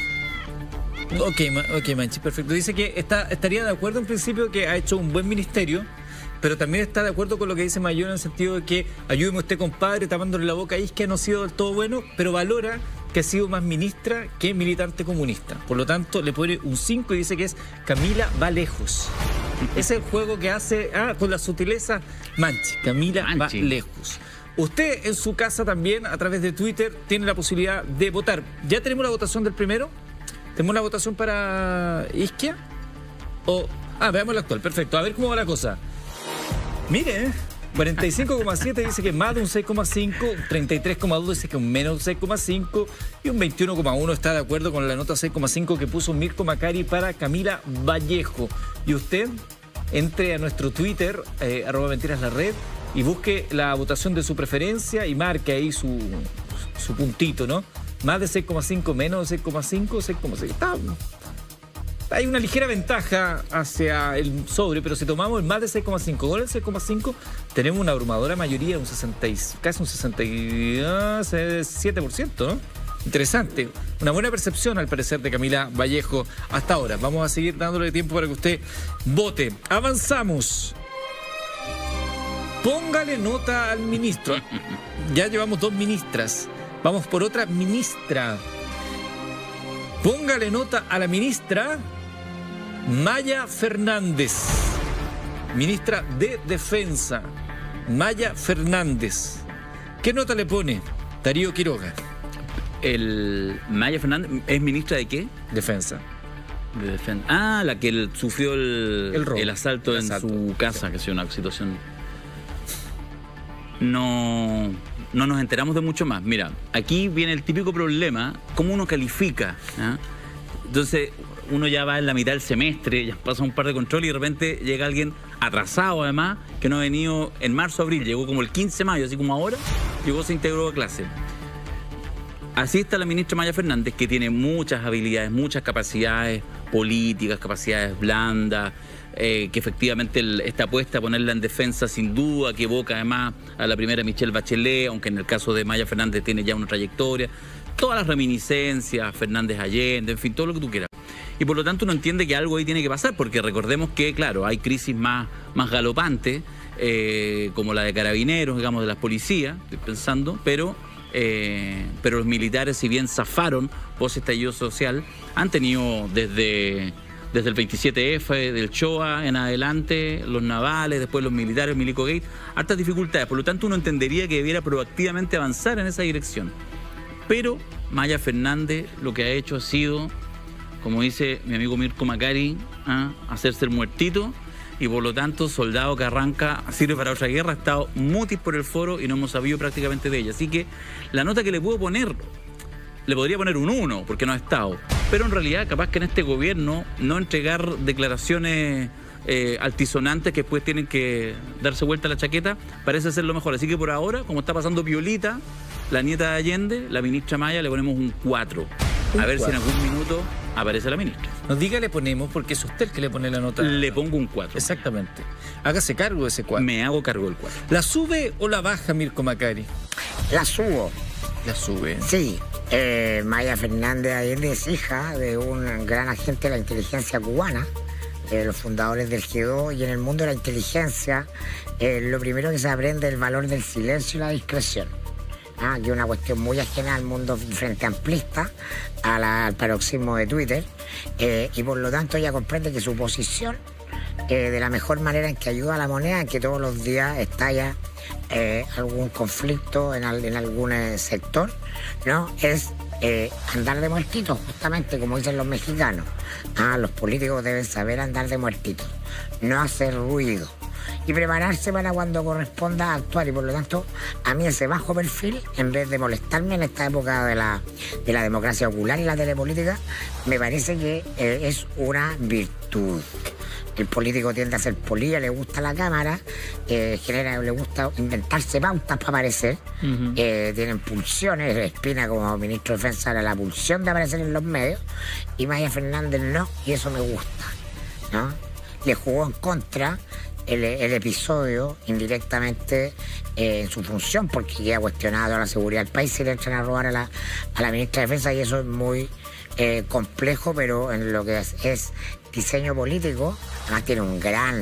Ok, Manchi, perfecto. Dice que estaría de acuerdo en principio que ha hecho un buen ministerio, pero también está de acuerdo con lo que dice Mayor en el sentido de que ayúdeme usted, compadre, tapándole la boca a Isquia, no ha sido del todo bueno, pero valora que ha sido más ministra que militante comunista. Por lo tanto, le pone un 5 y dice que es Camila va lejos. Es el juego que hace con la sutileza Manchi. Camila va lejos. Usted en su casa también, a través de Twitter, tiene la posibilidad de votar. ¿Ya tenemos la votación del primero? ¿Tenemos la votación para Isquia? Veamos la actual. Perfecto. A ver cómo va la cosa. Mire, 45,7 dice que más de un 6,5, 33,2 dice que un menos 6,5 y un 21,1 está de acuerdo con la nota 6,5 que puso Mirko Macari para Camila Vallejo. Y usted entre a nuestro Twitter, @mentiraslarred, y busque la votación de su preferencia y marque ahí su puntito, ¿no? Más de 6,5, menos de 6,5, 6,6. Hay una ligera ventaja hacia el sobre, pero si tomamos el más de 6,5 con el 6,5, tenemos una abrumadora mayoría, casi un 67%, ¿no? Interesante. Una buena percepción, al parecer, de Camila Vallejo hasta ahora. Vamos a seguir dándole tiempo para que usted vote. Avanzamos. Póngale nota al ministro. Ya llevamos 2 ministras. Vamos por otra ministra. Póngale nota a la ministra Maya Fernández. Ministra de Defensa. Maya Fernández. ¿Qué nota le pone Darío Quiroga? Maya Fernández es ministra de qué? Defensa. De defensa. La que sufrió el asalto en su casa, que ha sido una situación. No nos enteramos de mucho más. Mira, aquí viene el típico problema, cómo uno califica, ¿eh? Entonces, uno ya va en la mitad del semestre, ya pasa un par de controles y de repente llega alguien atrasado además, que no ha venido en marzo, abril, llegó como el 15 de mayo, así como ahora, llegó, se integró a clase. así está la ministra Maya Fernández, que tiene muchas habilidades, muchas capacidades políticas, capacidades blandas, que efectivamente está puesta a ponerla en defensa sin duda, que evoca además a la primera Michelle Bachelet, aunque en el caso de Maya Fernández tiene ya una trayectoria, todas las reminiscencias, Fernández Allende, en fin, todo lo que tú quieras. Y por lo tanto uno entiende que algo ahí tiene que pasar, porque recordemos que, claro, hay crisis más galopantes, como la de carabineros, digamos, de las policías, estoy pensando, pero los militares, si bien zafaron post estallido social, han tenido desde el 27F, del Shoah en adelante, los navales, después los militares, Milico Gate, hartas dificultades. Por lo tanto, uno entendería que debiera proactivamente avanzar en esa dirección. Pero Maya Fernández lo que ha hecho ha sido, como dice mi amigo Mirko Macari, hacerse el muertito, y por lo tanto, soldado que arranca sirve para otra guerra, ha estado mutis por el foro y no hemos sabido prácticamente de ella. Así que la nota que le puedo poner, le podría poner un 1, porque no ha estado. Pero en realidad, capaz que en este gobierno no entregar declaraciones altisonantes que después tienen que darse vuelta a la chaqueta, parece ser lo mejor. Así que por ahora, como está pasando Piolita, la nieta de Allende, la ministra Maya, le ponemos un 4. A ver si en algún minuto aparece la ministra. Nos diga le ponemos, porque es usted el que le pone la nota. Le pongo un 4. Exactamente. Hágase cargo de ese 4. Me hago cargo del 4. ¿La sube o la baja, Mirko Macari? La subo. La sube. Sí. Maya Fernández Allende es hija de un gran agente de la inteligencia cubana, los fundadores del G2, y en el mundo de la inteligencia lo primero que se aprende es el valor del silencio y la discreción. Que es una cuestión muy ajena al mundo frente amplista, al paroxismo de Twitter, y por lo tanto ella comprende que su posición, de la mejor manera en que ayuda a la moneda, en que todos los días estalla algún conflicto en algún sector, ¿no? Es andar de muertitos, justamente como dicen los mexicanos. Los políticos deben saber andar de muertitos, no hacer ruido y prepararse para cuando corresponda actuar. Y por lo tanto, a mí ese bajo perfil, en vez de molestarme en esta época de la democracia ocular y la telepolítica, me parece que es una virtud. El político tiende a ser polilla, le gusta la cámara, le gusta inventarse pautas para aparecer, tienen pulsiones. Espina, como ministro de Defensa, era la pulsión de aparecer en los medios, y Maya Fernández no, y eso me gusta, ¿no? Le jugó en contra el episodio indirectamente en su función, porque ya ha cuestionado la seguridad del país si le entran a robar a la ministra de Defensa, y eso es muy complejo, pero en lo que es diseño político, además tiene un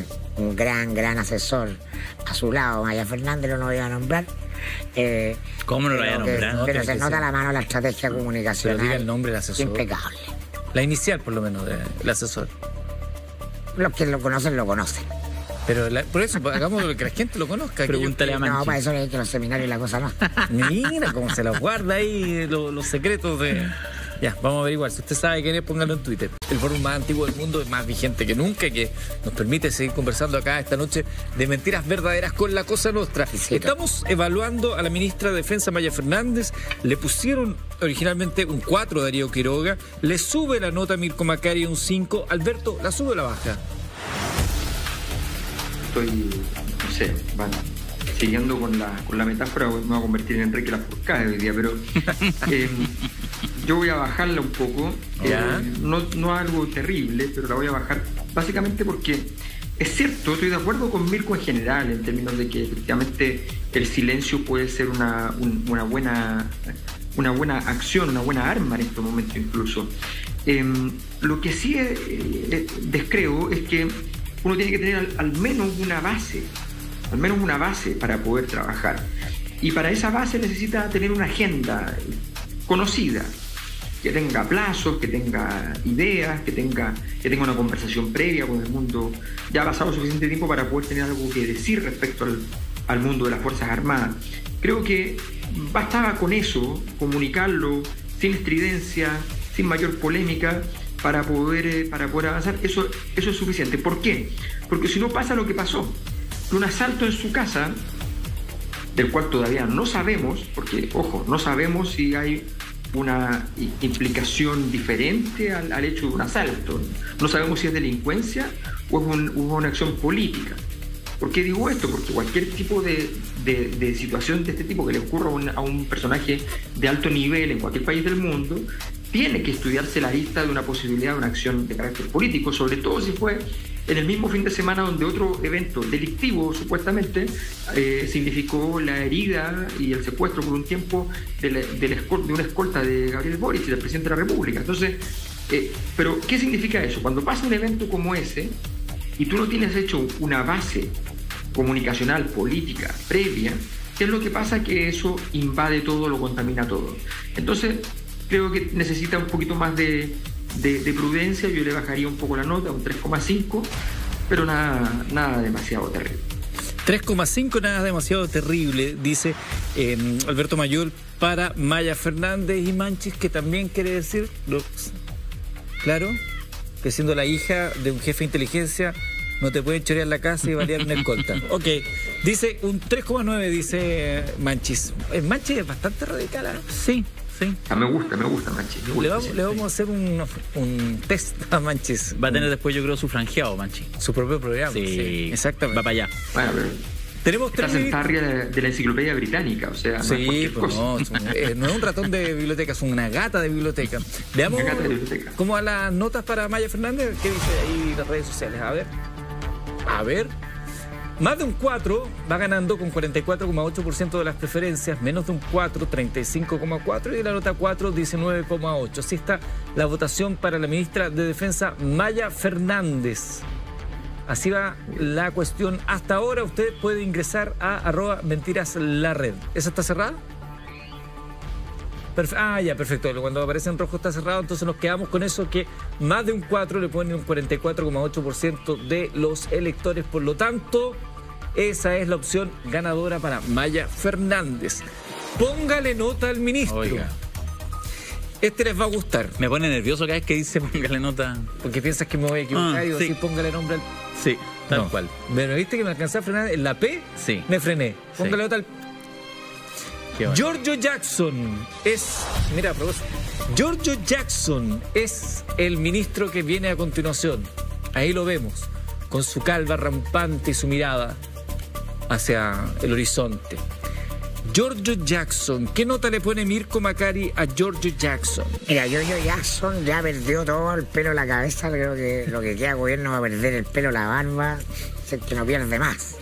gran asesor a su lado. Maya Fernández, lo no voy a nombrar. ¿Cómo no lo voy a nombrar? Pero se nota la mano la estrategia comunicacional. Pero diga el nombre del asesor. Impecable. La inicial, por lo menos, del asesor. Los que lo conocen, lo conocen. Pero por eso, hagamos que la gente lo conozca. Pregúntale a Manchi. No, para eso hay que los seminarios y la cosa no. Mira cómo se los guarda ahí, los secretos de... Ya, vamos a averiguar. Si usted sabe quién es, póngalo en Twitter. El foro más antiguo del mundo es más vigente que nunca, que nos permite seguir conversando acá esta noche de mentiras verdaderas con la Cosa Nostra. Sí, estamos evaluando a la ministra de Defensa, Maya Fernández. Le pusieron originalmente un 4 a Darío Quiroga. Le sube la nota a Mirko Macari un 5. Alberto, ¿la sube o la baja? No sé, bueno, siguiendo con la metáfora, me voy a convertir en Enrique Lafourcade hoy día, pero yo voy a bajarla un poco, no algo terrible, pero la voy a bajar básicamente porque es cierto, estoy de acuerdo con Mirko en general, en términos de que efectivamente el silencio puede ser una buena acción, una buena arma en este momento incluso. Lo que sí descreo es que uno tiene que tener al menos una base para poder trabajar. Y para esa base necesita tener una agenda conocida, que tenga plazos, que tenga ideas, que tenga una conversación previa con el mundo. Ya ha pasado suficiente tiempo para poder tener algo que decir respecto al mundo de las Fuerzas Armadas. Creo que bastaba con eso, comunicarlo sin estridencia, sin mayor polémica, para poder avanzar. Eso es suficiente. ¿Por qué? Porque si no pasa lo que pasó, un asalto en su casa, del cual todavía no sabemos, porque, ojo, no sabemos si hay una implicación diferente al hecho de un asalto. No sabemos si es delincuencia o es una acción política. ¿Por qué digo esto? Porque cualquier tipo de situación de este tipo que le ocurra a un personaje de alto nivel en cualquier país del mundo, tiene que estudiarse la lista de una posibilidad de una acción de carácter político, sobre todo si fue en el mismo fin de semana donde otro evento delictivo, supuestamente, significó la herida y el secuestro por un tiempo de una escolta de Gabriel Boric, del presidente de la República. Entonces, pero ¿qué significa eso? Cuando pasa un evento como ese y tú no tienes hecho una base comunicacional, política, previa, ¿qué es lo que pasa? Que eso invade todo, lo contamina todo. Entonces, creo que necesita un poquito más de prudencia. Yo le bajaría un poco la nota, un 3,5, pero nada demasiado terrible. 3,5, nada demasiado terrible, dice Alberto Mayol para Maya Fernández y Manchis, que también quiere decir, claro, que siendo la hija de un jefe de inteligencia no te pueden chorear la casa y variar una escolta. Ok, dice un 3,9, dice Manchis. Manchis es bastante radical, ¿eh? Sí. Me gusta, Manchis. Le vamos a hacer un test a Manchis. Va a tener después, yo creo, su franjeado, Manchis. Su propio programa. Sí, exactamente. Va para allá. Bueno, pero tenemos estás en tarria de la enciclopedia británica, o sea, sí, pues no es un ratón de biblioteca, es una gata de biblioteca. Veamos una gata de biblioteca. ¿Cómo van las notas para Maya Fernández? ¿Qué dice ahí las redes sociales? A ver. Más de un 4 va ganando con 44,8% de las preferencias, menos de un 4, 35,4%, y la nota 4, 19,8%. Así está la votación para la ministra de Defensa, Maya Fernández. Así va la cuestión hasta ahora. Usted puede ingresar a @mentiras_la_red. ¿Esa está cerrada? Ya, perfecto. Cuando aparece en rojo está cerrado, entonces nos quedamos con eso, que más de un 4 le pone un 44,8% de los electores. Por lo tanto, esa es la opción ganadora para Maya Fernández. Póngale nota al ministro. Oiga. Este les va a gustar. Me pone nervioso cada vez que dice póngale nota. Porque piensas que me voy a equivocar y sí. decir póngale nombre al... Sí, tal cual. ¿Me viste que me alcancé a frenar en la P? Sí. Me frené. Póngale nota al... Bueno. Giorgio Jackson es... Mira, a propósito. Giorgio Jackson es el ministro que viene a continuación. Ahí lo vemos, con su calva rampante y su mirada hacia el horizonte. Giorgio Jackson. ¿Qué nota le pone Mirko Macari a Giorgio Jackson? Mira, Giorgio Jackson ya perdió todo el pelo en la cabeza. Creo que lo que queda gobierno va a perder el pelo, la barba. Sé que no pierde más.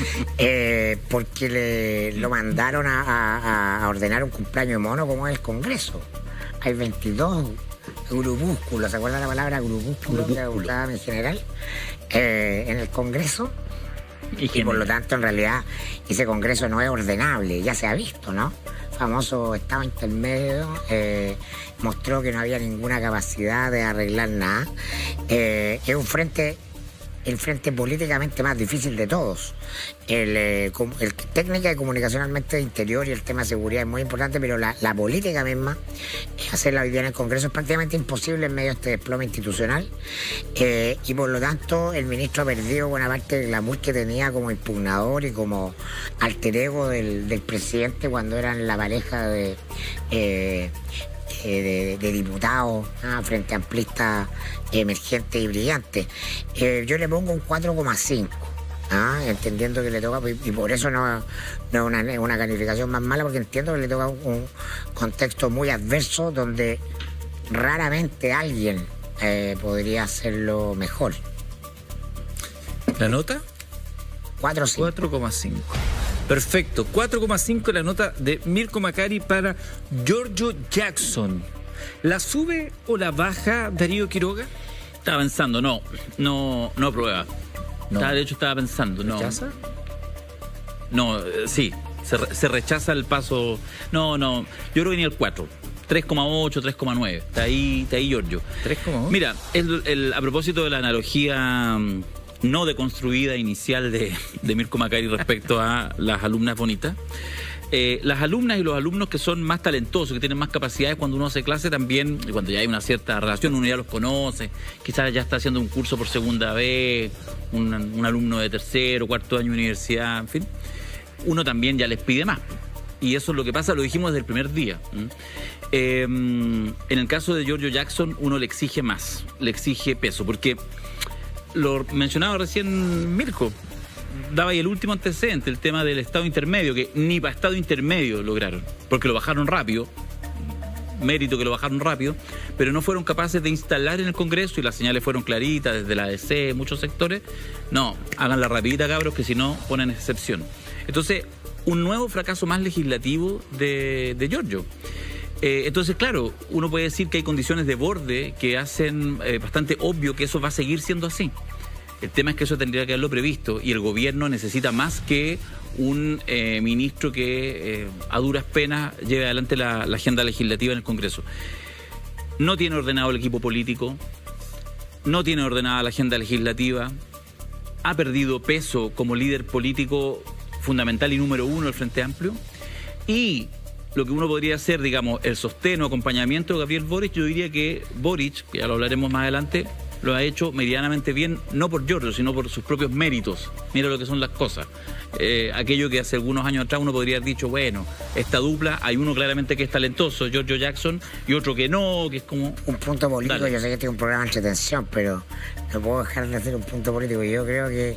Porque lo mandaron a ordenar un cumpleaños de mono como es el Congreso. Hay 22 grupúsculos. ¿Se acuerdan la palabra grupúsculo que usaba en general? En el Congreso. Y por lo tanto, en realidad, ese Congreso no es ordenable, ya se ha visto, ¿no? Famoso estado intermedio, mostró que no había ninguna capacidad de arreglar nada. Es un frente, el frente políticamente más difícil de todos. El técnica y comunicacionalmente interior y el tema de seguridad es muy importante, pero la política misma, hacerla hoy día en el Congreso es prácticamente imposible en medio de este desplome institucional, y por lo tanto el ministro ha perdido buena parte del glamour que tenía como impugnador y como alter ego del presidente cuando eran la pareja de diputados, frente amplista, emergente y brillante. Yo le pongo un 4,5. Entendiendo que le toca, y por eso no es una calificación más mala, porque entiendo que le toca un contexto muy adverso donde raramente alguien podría hacerlo mejor. ¿La nota? 4,5. Perfecto, 4,5 la nota de Mirko Macari para Giorgio Jackson. ¿La sube o la baja Darío Quiroga? Estaba pensando, no aprueba. No. De hecho, estaba pensando, no. ¿Rechaza? No, sí, se rechaza el paso. No, yo creo que ni el 4. 3,8, 3,9. Está ahí Giorgio. 3,8. Mira, a propósito de la analogía no deconstruida inicial de Mirko Macari respecto a las alumnas bonitas. Las alumnas y los alumnos que son más talentosos, que tienen más capacidades cuando uno hace clase también, y cuando ya hay una cierta relación, uno ya los conoce, quizás ya está haciendo un curso por segunda vez, un alumno de tercero, cuarto año de universidad, en fin, uno también ya les pide más. Y eso es lo que pasa, lo dijimos desde el primer día. En el caso de Giorgio Jackson, uno le exige más, le exige peso, porque lo mencionaba recién Mirko. daba ahí el último antecedente, el tema del estado intermedio, que ni para estado intermedio lograron, porque lo bajaron rápido, mérito que lo bajaron rápido, pero no fueron capaces de instalar en el Congreso, y las señales fueron claritas desde la ADC, muchos sectores. No, háganla rapidita, cabros, que si no ponen excepción. Entonces, un nuevo fracaso más legislativo de Giorgio. Entonces, claro, uno puede decir que hay condiciones de borde que hacen bastante obvio que eso va a seguir siendo así. El tema es que eso tendría que haberlo previsto, y el gobierno necesita más que un ministro que a duras penas lleve adelante la agenda legislativa en el Congreso. No tiene ordenado el equipo político, no tiene ordenada la agenda legislativa, ha perdido peso como líder político fundamental y número uno del Frente Amplio, y lo que uno podría hacer, digamos, el sostén o acompañamiento de Gabriel Boric, yo diría que Boric, que ya lo hablaremos más adelante, lo ha hecho medianamente bien, no por Giorgio, sino por sus propios méritos. Mira lo que son las cosas. Aquello que hace algunos años atrás uno podría haber dicho, bueno, esta dupla, hay uno claramente que es talentoso, Giorgio Jackson, y otro que no, que es como... Un punto político. Dale. Yo sé que este es un programa de entretención, pero no puedo dejar de hacer un punto político. Yo creo que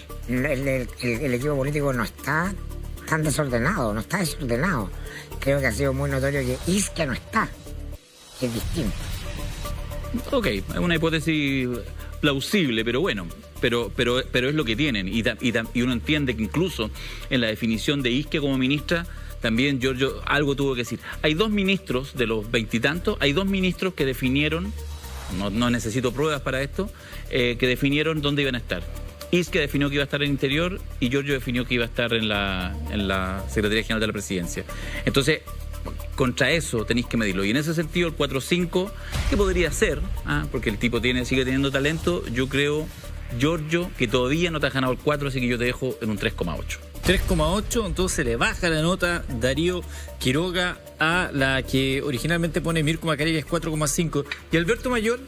el equipo político no está tan desordenado, no está desordenado. Creo que ha sido muy notorio que Isquia no está, es distinto. Ok, es una hipótesis plausible, pero bueno, pero es lo que tienen, y uno entiende que incluso en la definición de Isquia como ministra, también Giorgio algo tuvo que decir. Hay dos ministros de los veintitantos, hay dos ministros que definieron, no necesito pruebas para esto, que definieron dónde iban a estar. Isquia definió que iba a estar en Interior, y Giorgio definió que iba a estar en la Secretaría General de la Presidencia. Entonces, contra eso tenéis que medirlo. Y en ese sentido, el 4-5, ¿qué podría ser? Porque el tipo sigue teniendo talento. Yo creo, Giorgio, que todavía no te has ganado el 4, así que yo te dejo en un 3,8. 3,8, entonces le baja la nota Darío Quiroga a la que originalmente pone Mirko Macari, que es 4,5. ¿Y Alberto Mayor?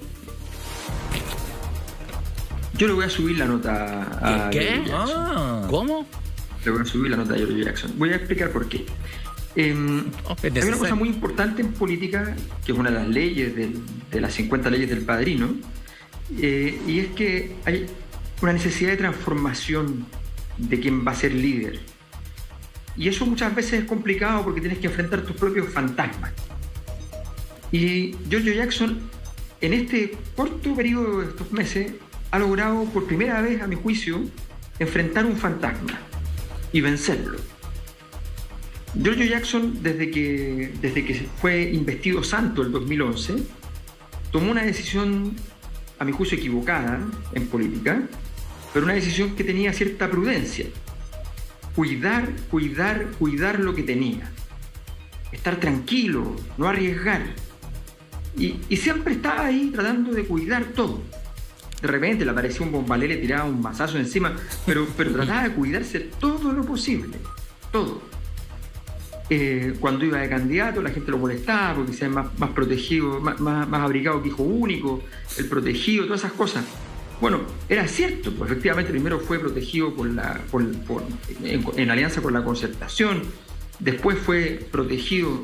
Yo le voy a subir la nota a ¿Qué? Giorgio Jackson. ¿Cómo? Le voy a subir la nota a Giorgio Jackson. Voy a explicar por qué. Hay una cosa muy importante en política, que es una de las leyes de las 50 leyes del Padrino, y es que hay una necesidad de transformación de quien va a ser líder. Y eso muchas veces es complicado porque tienes que enfrentar tus propios fantasmas. Y Giorgio Jackson, en este corto periodo de estos meses, ha logrado por primera vez, a mi juicio, enfrentar un fantasma y vencerlo. Giorgio Jackson, desde que fue investido santo el 2011, tomó una decisión, a mi juicio, equivocada en política, pero una decisión que tenía cierta prudencia. Cuidar lo que tenía. Estar tranquilo, no arriesgar. Y siempre estaba ahí tratando de cuidar todo. De repente le apareció un bombalé, le tiraba un mazazo encima, pero trataba de cuidarse todo lo posible. Todo. Cuando iba de candidato la gente lo molestaba porque sea más protegido, más abrigado que hijo único, el protegido, todas esas cosas. Bueno, era cierto, pues efectivamente primero fue protegido en alianza con la Concertación, después fue protegido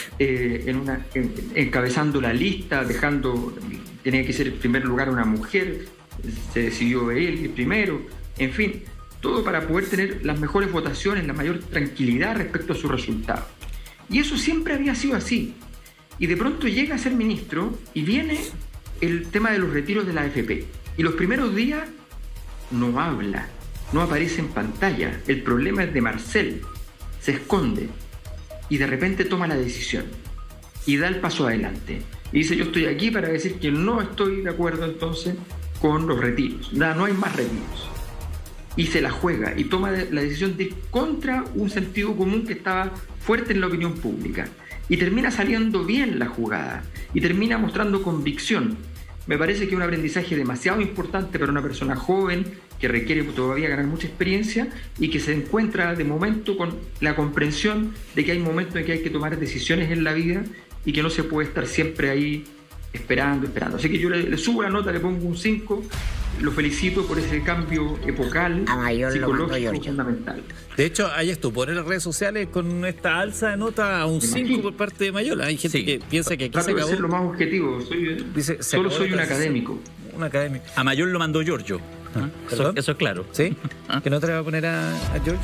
encabezando la lista, tenía que ser en primer lugar una mujer, se decidió él primero, en fin. Todo para poder tener las mejores votaciones, la mayor tranquilidad respecto a su resultado. Y eso siempre había sido así. Y de pronto llega a ser ministro y viene el tema de los retiros de la AFP. Y los primeros días no habla, no aparece en pantalla. El problema es de Marcel, se esconde y de repente toma la decisión y da el paso adelante. Y dice, yo estoy aquí para decir que no estoy de acuerdo entonces con los retiros. No hay más retiros. Y se la juega y toma la decisión de ir contra un sentido común que estaba fuerte en la opinión pública. Y termina saliendo bien la jugada y termina mostrando convicción. Me parece que es un aprendizaje demasiado importante para una persona joven que requiere todavía ganar mucha experiencia y que se encuentra de momento con la comprensión de que hay momentos en que hay que tomar decisiones en la vida y que no se puede estar siempre ahí esperando. Así que yo le subo la nota, le pongo un 5, lo felicito por ese cambio epocal, psicológico, fundamental. De hecho, hay estupor en las redes sociales con esta alza de nota a un 5 por parte de Mayola. Hay gente que piensa que aquí trato se acabó. de ser lo más objetivo, solo soy un académico. Un académico. A Mayor lo mandó Giorgio. ¿Perdón? Eso es claro. ¿Sí? ¿Que no te le va a poner a Giorgio?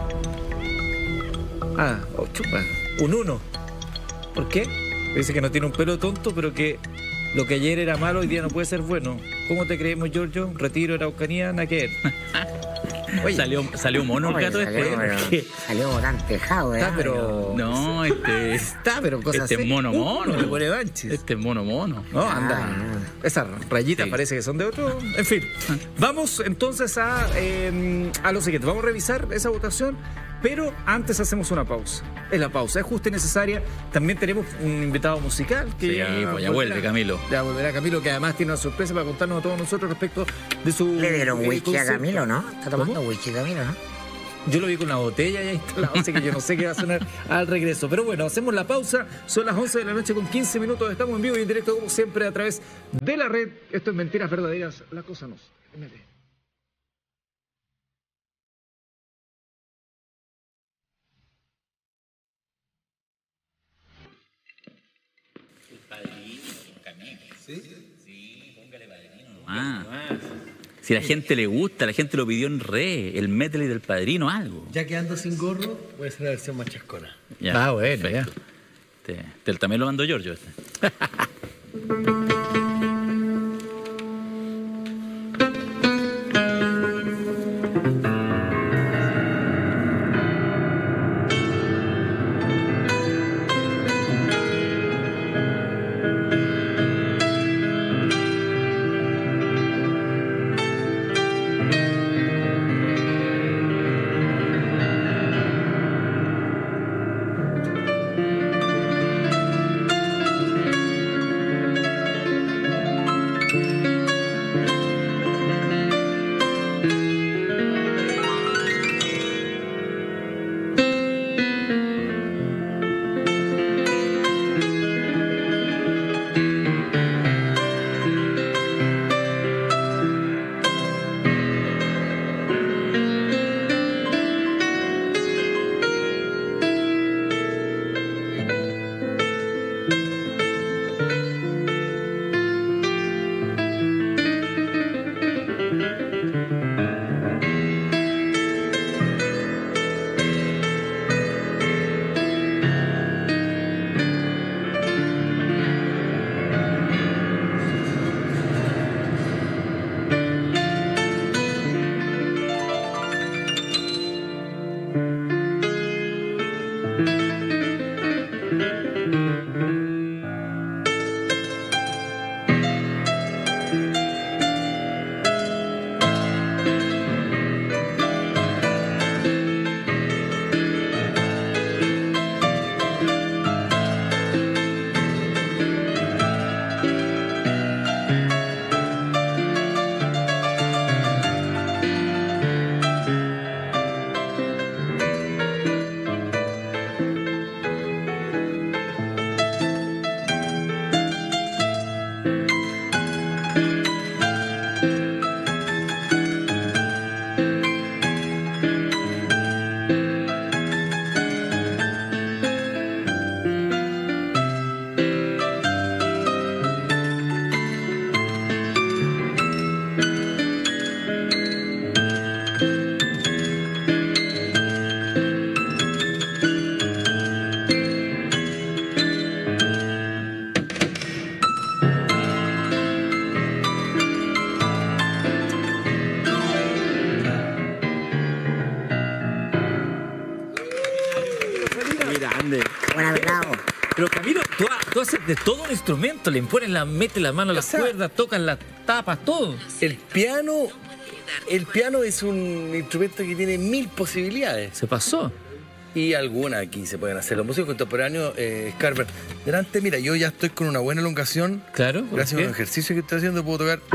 Chupa. Un 1. ¿Por qué? Dice que no tiene un pelo tonto, pero que lo que ayer era malo hoy día no puede ser bueno. ¿Cómo te creemos, Giorgio? Retiro, Araucanía, nada que ver. Oye, salió mono el gato después. Salió tan tejado, Está, pero... No, Está, pero cosas este es mono. Le pone Banchis. Este es mono. No, anda. Esas rayitas Sí. parece que son de otro. En fin. Vamos entonces a lo siguiente. Vamos a revisar esa votación, pero antes hacemos una pausa. Es la pausa, es justa y necesaria. También tenemos un invitado musical que Sí, ya vuelve Camilo. Ya volverá Camilo, que además tiene una sorpresa para contarnos a todos nosotros respecto de su... Le dieron whisky a concepto. Camilo, ¿no? Está tomando ¿Cómo? whisky Camilo, ¿no? Yo lo vi con una botella ya instalado, así que yo no sé qué va a sonar al regreso. Pero bueno, hacemos la pausa. Son las 11 de la noche con 15 minutos. Estamos en vivo y en directo, como siempre, a través de la red. Esto es Mentiras Verdaderas. La cosa no. MD. Si a la gente le gusta, la gente lo pidió en el medley del Padrino, algo. Ya que ando sin gorro, voy a hacer la versión más chascona. Ya, Bueno, perfecto. También lo mandó Giorgio. Buena, bravo. Pero Camilo, tú haces de todo un instrumento, le pones metes la mano a las cuerdas, tocan las tapas, todo. El piano es un instrumento que tiene 1000 posibilidades. Se pasó. Y algunas aquí se pueden hacer. Los músicos contemporáneos, Scarver. Delante, mira, yo ya estoy con una buena elongación. Claro. Gracias a ¿por un qué? ejercicio que estoy haciendo, puedo tocar.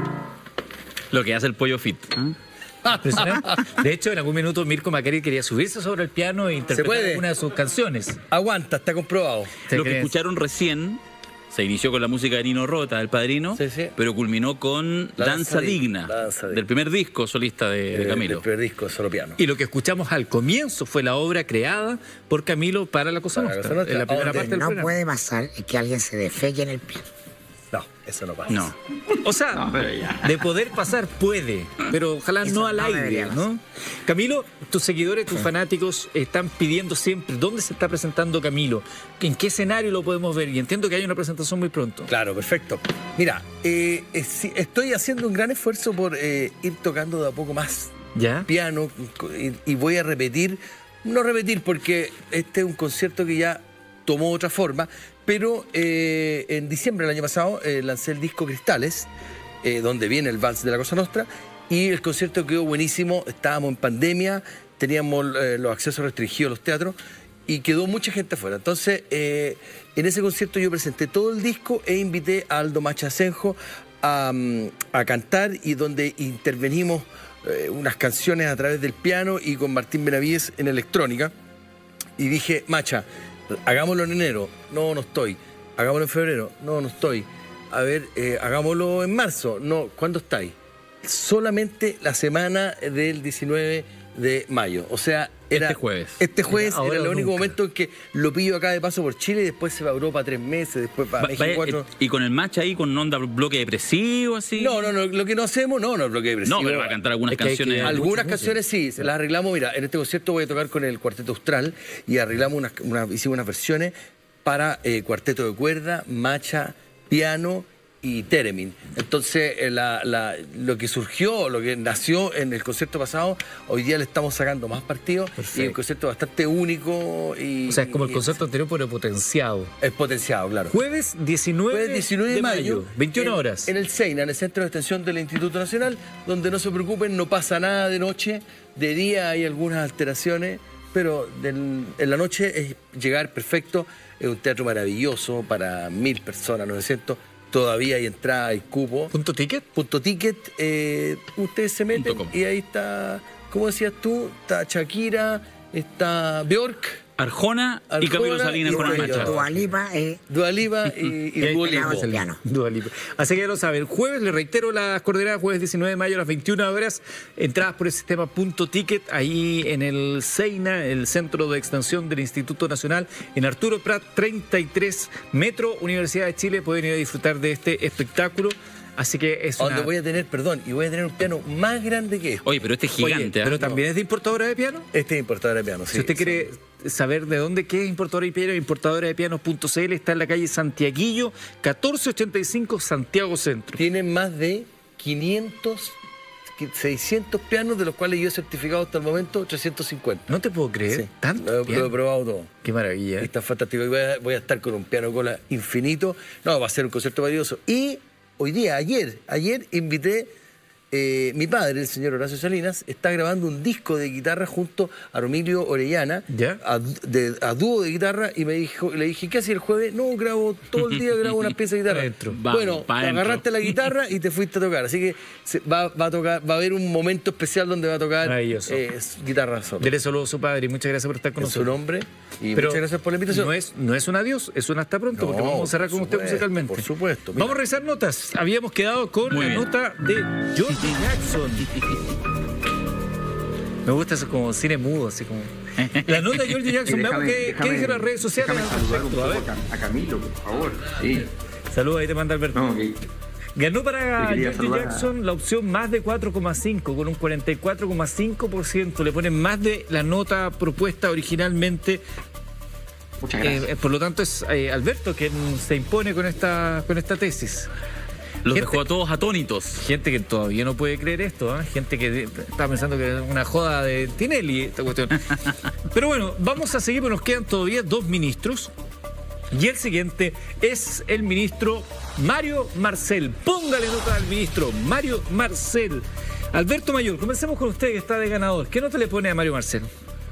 Lo que hace el pollo fit. Impresionante. De hecho, en algún minuto Mirko Macari quería subirse sobre el piano e interpretar puede. alguna de sus canciones. Aguanta, está comprobado. ¿Te Lo que crees? escucharon recién se inició con la música de Nino Rota, del Padrino, Sí, sí. pero culminó con La Danza Danza Digna, La Danza Digna. del primer disco solista de Camilo. El primer disco, solo piano. Y lo que escuchamos al comienzo fue la obra creada por Camilo para La Cosa Para La Nostra, Cosa Nostra. en la primera Ahora, parte del No programa. puede pasar es que alguien se defeque en el piano. No, eso no pasa. No. O sea, No, pero ya. de poder pasar puede, pero ojalá Eso no al no aire, debería ¿no? Camilo, tus seguidores, tus fanáticos están pidiendo siempre, ¿dónde se está presentando Camilo? ¿En qué escenario lo podemos ver? Y entiendo que hay una presentación muy pronto. Claro, perfecto. Mira, sí, estoy haciendo un gran esfuerzo por ir tocando de a poco más ¿Ya? piano y voy a repetir, no repetir porque este es un concierto que ya tomó otra forma, pero en diciembre del año pasado lancé el disco Cristales, donde viene el Vals de la Cosa Nostra, y el concierto quedó buenísimo. Estábamos en pandemia, teníamos los accesos restringidos a los teatros y quedó mucha gente afuera. Entonces, en ese concierto yo presenté todo el disco e invité a Aldo Machacenjo a cantar, y donde intervenimos unas canciones a través del piano y con Martín Benavides en electrónica. Y dije, Macha, hagámoslo en enero. No estoy. Hagámoslo en febrero. No estoy. A ver, hagámoslo en marzo. No, ¿cuándo estáis? Solamente la semana del 19 de mayo. O sea, era... Este jueves. Ahora Era el o único nunca. momento en que lo pillo acá de paso por Chile y después se va a Europa 3 meses, después para México 4. Y con el match ahí, con onda bloque depresivo, así. No, lo que no hacemos, no es bloque depresivo. No, pero va a cantar algunas Es que hay que- canciones. Algunas canciones sí, se las arreglamos. Mira, en este concierto voy a tocar con el Cuarteto Austral y arreglamos hicimos unas versiones para cuarteto de cuerda, macha, piano y theremin. Entonces, lo que surgió, lo que nació en el concierto pasado, hoy día le estamos sacando más partido. Perfecto. Y el concierto es bastante único. Y, O sea, es como el y concepto anterior, pero potenciado. es potenciado, claro. Jueves 19, Jueves 19 de mayo, 21 horas. En el CEINA, en el Centro de Extensión del Instituto Nacional, donde no se preocupen, no pasa nada de noche. De día hay algunas alteraciones, pero en la noche es llegar perfecto. Es un teatro maravilloso para 1000 personas, 900. Todavía hay entrada, hay cupo. ¿Punto ticket? Punto ticket, ustedes se meten .com. y ahí está, ¿cómo decías tú? Está Shakira, está Bjork, Arjona y Camilo Salinas y con la Camilo. macha. Dua Lipa, Dua Lipa y Dua Lipa. el piano. Dua Lipa. Así que ya lo saben. Jueves, le reitero las coordenadas, jueves 19 de mayo a las 21 horas. Entradas por el sistema Punto Ticket, ahí en el CEINA, el Centro de Extensión del Instituto Nacional, en Arturo Prat 33, Metro, Universidad de Chile. Pueden ir a disfrutar de este espectáculo. Así que es Donde una... voy a tener, y voy a tener un piano más grande que este. Oye, pero este es Oye, gigante. ¿ah? pero también es de importadora de piano. Este es importador de piano, sí. Si usted quiere saber de dónde, qué es importadora de piano, importadoradepianos.cl, está en la calle Santiaguillo, 1485, Santiago Centro. Tienen más de 600 pianos, de los cuales yo he certificado hasta el momento 350. No te puedo creer. Sí, ¿Tanto lo he piano? probado todo. Qué maravilla. Está fantástico. Y voy a estar con un piano cola infinito. No, va a ser un concierto maravilloso. Y hoy día, ayer invité, mi padre, el señor Horacio Salinas, está grabando un disco de guitarra junto a Romilio Orellana, ¿Ya? a dúo de guitarra, y le dije, ¿qué hacía el jueves? No, grabo todo el día, grabo una pieza de guitarra. Adentro. Bueno, Pa' adentro. agarraste la guitarra y te fuiste a tocar. Así que va a haber un momento especial donde va a tocar Maravilloso. guitarra solo. Dele saludo a su padre y muchas gracias por estar con En su nosotros. nombre. Y Pero muchas gracias por la invitación. No es un adiós, es un hasta pronto, porque No, vamos a cerrar por con usted supuesto, musicalmente. por supuesto. Mira. Vamos a revisar notas. Habíamos quedado con Muy la bien. nota de George Jackson. Me gusta eso como cine mudo, así como. La nota de George Jackson. Veamos qué dicen las redes sociales Déjame al saludar un respecto. A poco ver. a Camilo, por favor. Sí. Saludos, ahí te manda Alberto. No, que Ganó para Te quería George saludar a- Jackson la opción más de 4,5 con un 44,5%. Le ponen más de la nota propuesta originalmente. muchas gracias. Por lo tanto, es Alberto quien se impone con esta tesis. Los Gente- dejó a todos atónitos. Gente que todavía no puede creer esto, ¿eh? Gente que está pensando que es una joda de Tinelli esta cuestión. Pero bueno, vamos a seguir, porque nos quedan todavía 2 ministros. Y el siguiente es el ministro Mario Marcel. Póngale nota al ministro Mario Marcel. Alberto Mayor, comencemos con usted que está de ganador. ¿Qué nota le pone a Mario Marcel?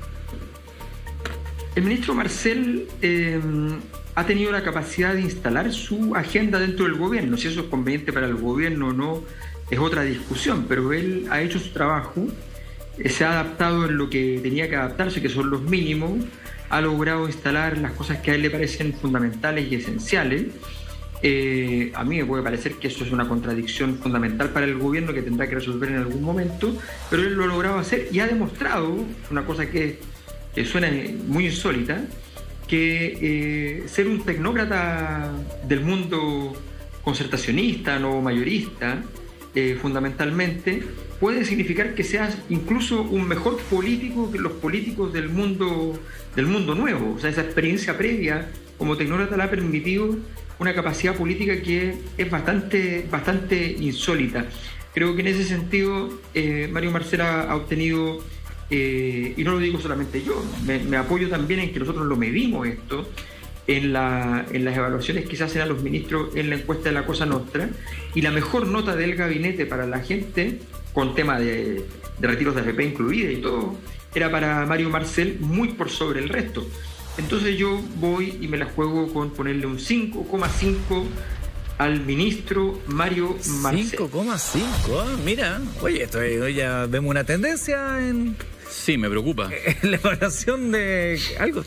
El ministro Marcel ha tenido la capacidad de instalar su agenda dentro del gobierno. Si eso es conveniente para el gobierno o no es otra discusión, pero él ha hecho su trabajo, se ha adaptado en lo que tenía que adaptarse, que son los mínimos, ha logrado instalar las cosas que a él le parecen fundamentales y esenciales. A mí me puede parecer que eso es una contradicción fundamental para el gobierno que tendrá que resolver en algún momento, pero él lo ha logrado hacer y ha demostrado una cosa que suena muy insólita, que ser un tecnócrata del mundo concertacionista, no mayorista, fundamentalmente, puede significar que seas incluso un mejor político que los políticos del mundo nuevo. O sea, esa experiencia previa como tecnócrata le ha permitido una capacidad política que es bastante insólita. Creo que en ese sentido Mario Marcel ha obtenido, y no lo digo solamente yo, me apoyo también en que nosotros lo medimos esto, en las evaluaciones que se hacen a los ministros en la encuesta de la Cosa Nostra, y la mejor nota del gabinete para la gente, con tema de retiros de AFP incluida y todo, era para Mario Marcel muy por sobre el resto. Entonces yo voy y me la juego con ponerle un 5,5 al ministro Mario Marcel. 5,5, mira, oye, hoy ya vemos una tendencia en Sí, me preocupa. la evaluación de algo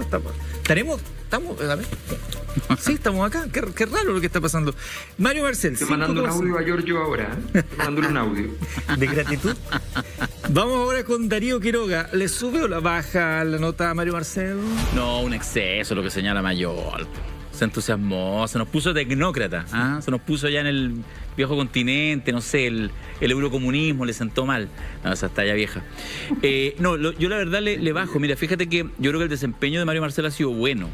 estamos, a ver. Sí, estamos acá. Qué raro lo que está pasando. Mario Marcel. Estoy mandando un audio a Giorgio ahora. Estoy mandándole un audio. De gratitud. Vamos ahora con Darío Quiroga. ¿Le sube o la baja la nota a Mario Marcel? No, un exceso, lo que señala Mayor. Se entusiasmó, se nos puso tecnócrata, ¿ah? Se nos puso ya en el viejo continente, no sé, el eurocomunismo le sentó mal. No, esa está ya vieja. Yo la verdad le bajo. Mira, fíjate que yo creo que el desempeño de Mario Marcel ha sido bueno.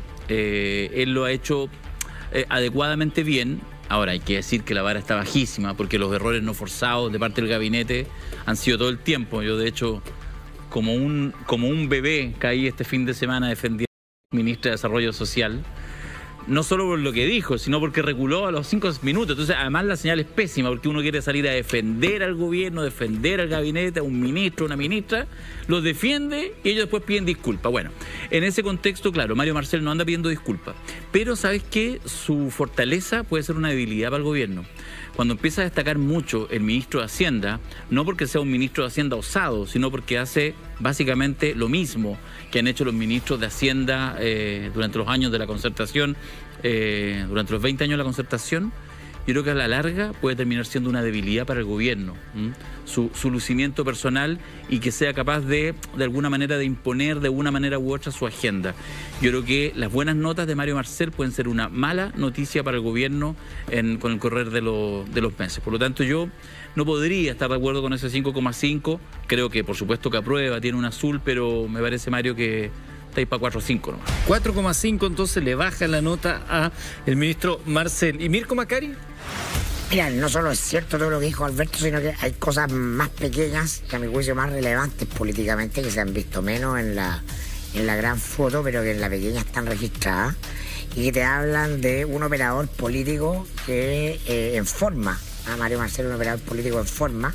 Él lo ha hecho adecuadamente bien. Ahora, hay que decir que la vara está bajísima porque los errores no forzados de parte del gabinete han sido todo el tiempo. Yo, de hecho, como un bebé caí este fin de semana defendiendo a la ministra de Desarrollo Social. No solo por lo que dijo, sino porque reculó a los 5 minutos. Entonces, además, la señal es pésima porque uno quiere salir a defender al gobierno, defender al gabinete, a un ministro, una ministra, los defiende y ellos después piden disculpas. Bueno, en ese contexto, claro, Mario Marcel no anda pidiendo disculpas. Pero, ¿sabes qué? Su fortaleza puede ser una debilidad para el gobierno. Cuando empieza a destacar mucho el ministro de Hacienda, no porque sea un ministro de Hacienda osado, sino porque hace básicamente lo mismo que han hecho los ministros de Hacienda durante los años de la concertación, durante los 20 años de la concertación, yo creo que a la larga puede terminar siendo una debilidad para el gobierno, su lucimiento personal y que sea capaz de alguna manera de imponer de una manera u otra su agenda. Yo creo que las buenas notas de Mario Marcel pueden ser una mala noticia para el gobierno con el correr de los meses. Por lo tanto, yo no podría estar de acuerdo con ese 5,5. Creo que por supuesto que aprueba, tiene un azul, pero me parece, Mario, que está ahí para 4,5 nomás. 4,5, entonces le baja la nota a el ministro Marcel. ¿Y Mirko Macari? Mira, no solo es cierto todo lo que dijo Alberto, sino que hay cosas más pequeñas, que a mi juicio más relevantes políticamente, que se han visto menos en la gran foto, pero que en la pequeña están registradas, y que te hablan de un operador político que en forma, a Mario Marcel, un operador político en forma,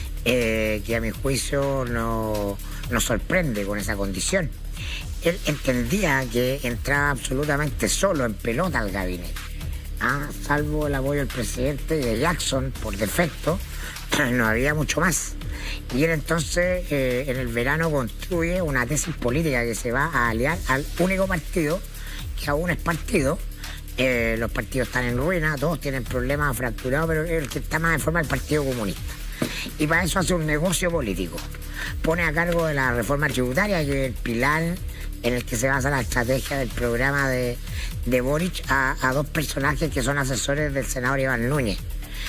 que a mi juicio nos sorprende con esa condición. Él entendía que entraba absolutamente solo, en pelota, al gabinete. Salvo el apoyo del presidente y de Jackson por defecto, no había mucho más. Y él entonces en el verano construye una tesis política que se va a aliar al único partido que aún es partido. Los partidos están en ruina, todos tienen problemas fracturados, pero el que está más en forma es el Partido Comunista. Y para eso hace un negocio político. Pone a cargo de la reforma tributaria, que es el pilar en el que se basa la estrategia del programa de Boric, a dos personajes que son asesores del senador Iván Núñez.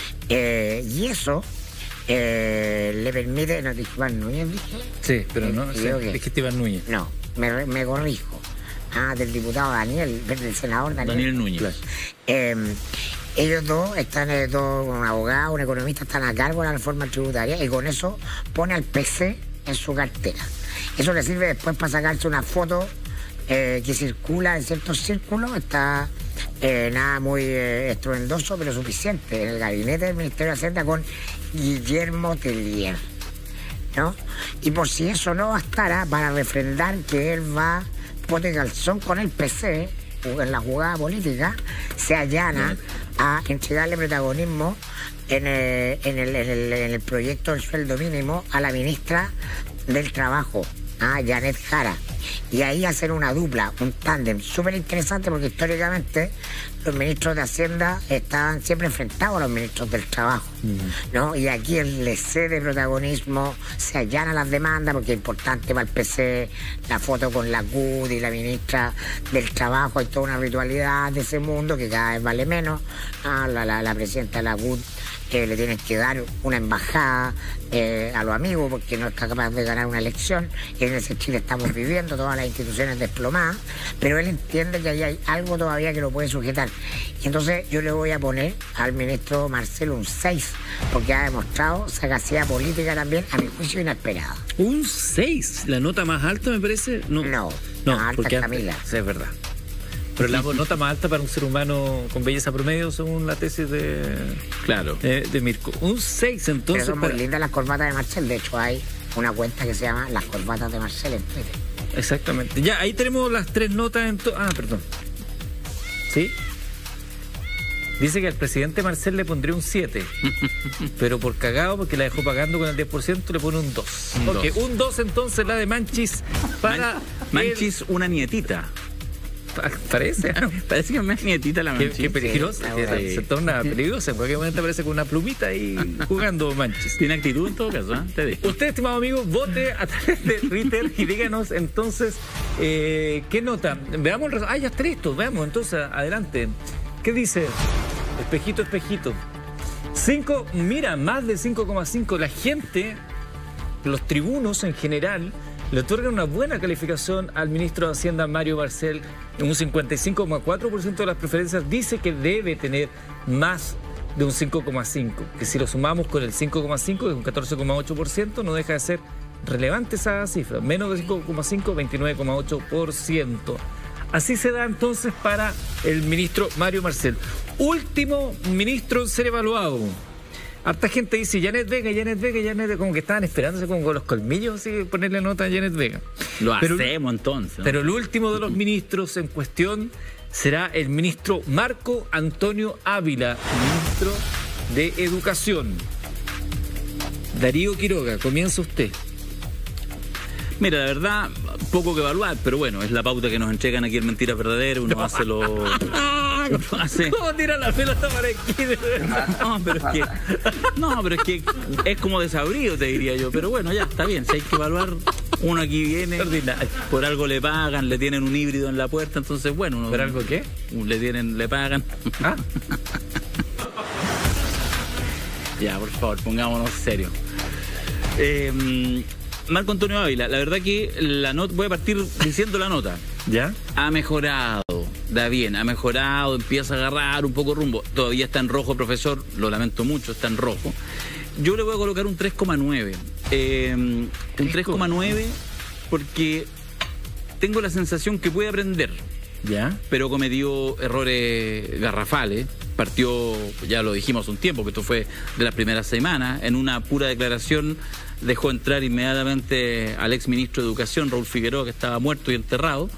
Y eso le permite... ¿No dije Iván Núñez, dije? Sí, pero no, dijiste Iván Núñez. No, me corrijo. Del diputado Daniel, del senador Daniel Núñez. Claro. Ellos dos están, un abogado, un economista, están a cargo de la reforma tributaria y con eso pone al PC en su cartera. Eso le sirve después para sacarse una foto que circula en ciertos círculos. Está nada muy estruendoso, pero suficiente, en el gabinete del Ministerio de Hacienda con Guillermo Tellier, ¿no? Y por si eso no bastara, para refrendar que él va pote calzón con el PC en la jugada política, se allana a entregarle protagonismo en el proyecto del sueldo mínimo a la ministra del Trabajo, a Janet Jara. Y ahí hacen una dupla, un tándem súper interesante, porque históricamente los ministros de Hacienda estaban siempre enfrentados a los ministros del Trabajo, ¿no? Y aquí él le cede protagonismo, se allana las demandas, porque es importante para el PC la foto con la CUT y la ministra del Trabajo. Hay toda una ritualidad de ese mundo que cada vez vale menos. La presidenta de la CUT le tienen que dar una embajada a los amigos porque no está capaz de ganar una elección, y en ese Chile estamos viviendo, todas las instituciones desplomadas, pero él entiende que ahí hay algo todavía que lo puede sujetar. Y entonces yo le voy a poner al ministro Marcel un 6, porque ha demostrado sagacidad política también, a mi juicio inesperada. Un 6, la nota más alta me parece. No, más alta porque es Camila. Sí, es verdad. Pero la nota más alta para un ser humano con belleza promedio, según la tesis de Mirko. Un 6, entonces. Pero son muy lindas las corbatas de Marcel. De hecho, hay una cuenta que se llama Las Corbatas de Marcel en Twitter. Exactamente. Ya, ahí tenemos las 3 notas en perdón. ¿Sí? Dice que al presidente Marcel le pondría un 7. Pero por cagado, porque la dejó pagando con el 10%, le pone un 2. Ok, un 2 entonces la de Manchis para... Manchis, una nietita. Parece, ¿no? Parece que es más nietita la Manchis. Qué peligrosa. Se torna peligrosa. En cualquier momento aparece con una plumita ahí jugando Manchis. Tiene actitud en todo caso, ¿eh? Te digo. Usted, estimado amigo, vote a través de Twitter y díganos entonces qué nota. Veamos ya está listo. Veamos entonces, adelante. ¿Qué dice? Espejito, espejito. 5, mira, más de 5,5. La gente, los tribunos en general, le otorgan una buena calificación al ministro de Hacienda, Mario Marcel. Un 55,4% de las preferencias dice que debe tener más de un 5,5. Que si lo sumamos con el 5,5, que es un 14,8%, no deja de ser relevante esa cifra. Menos de 5,5, 29,8%. Así se da entonces para el ministro Mario Marcel. Último ministro en ser evaluado. Harta gente dice Janet Vega, como que estaban esperándose como con los colmillos así ponerle nota a Janet Vega. Hacemos entonces, ¿no? Pero el último de los ministros en cuestión será el ministro Marco Antonio Ávila, ministro de Educación. Darío Quiroga, comienza usted. Mira, la verdad, poco que evaluar, pero bueno, es la pauta que nos entregan aquí en Mentiras Verdaderas, uno hace lo... ¿Cómo tira la pelota para aquí? No, pero es que es como desabrido, te diría yo. Pero bueno, ya, está bien, si hay que evaluar, uno aquí viene, por algo le pagan, le tienen un híbrido en la puerta, entonces bueno... Uno, ¿por algo qué? Le pagan. ¿Ah? Ya, por favor, pongámonos serios. Marco Antonio Ávila, la verdad que la nota, voy a partir diciendo la nota. ¿Ya? Ha mejorado, da bien, ha mejorado, empieza a agarrar un poco rumbo. Todavía está en rojo, profesor, lo lamento mucho, está en rojo. Yo le voy a colocar un 3,9. Un 3,9 porque tengo la sensación que puede aprender. ¿Ya? Pero cometió errores garrafales. Partió, ya lo dijimos un tiempo, que esto fue de las primeras semanas, en una pura declaración dejó entrar inmediatamente al ex ministro de Educación, Raúl Figueroa, que estaba muerto y enterrado,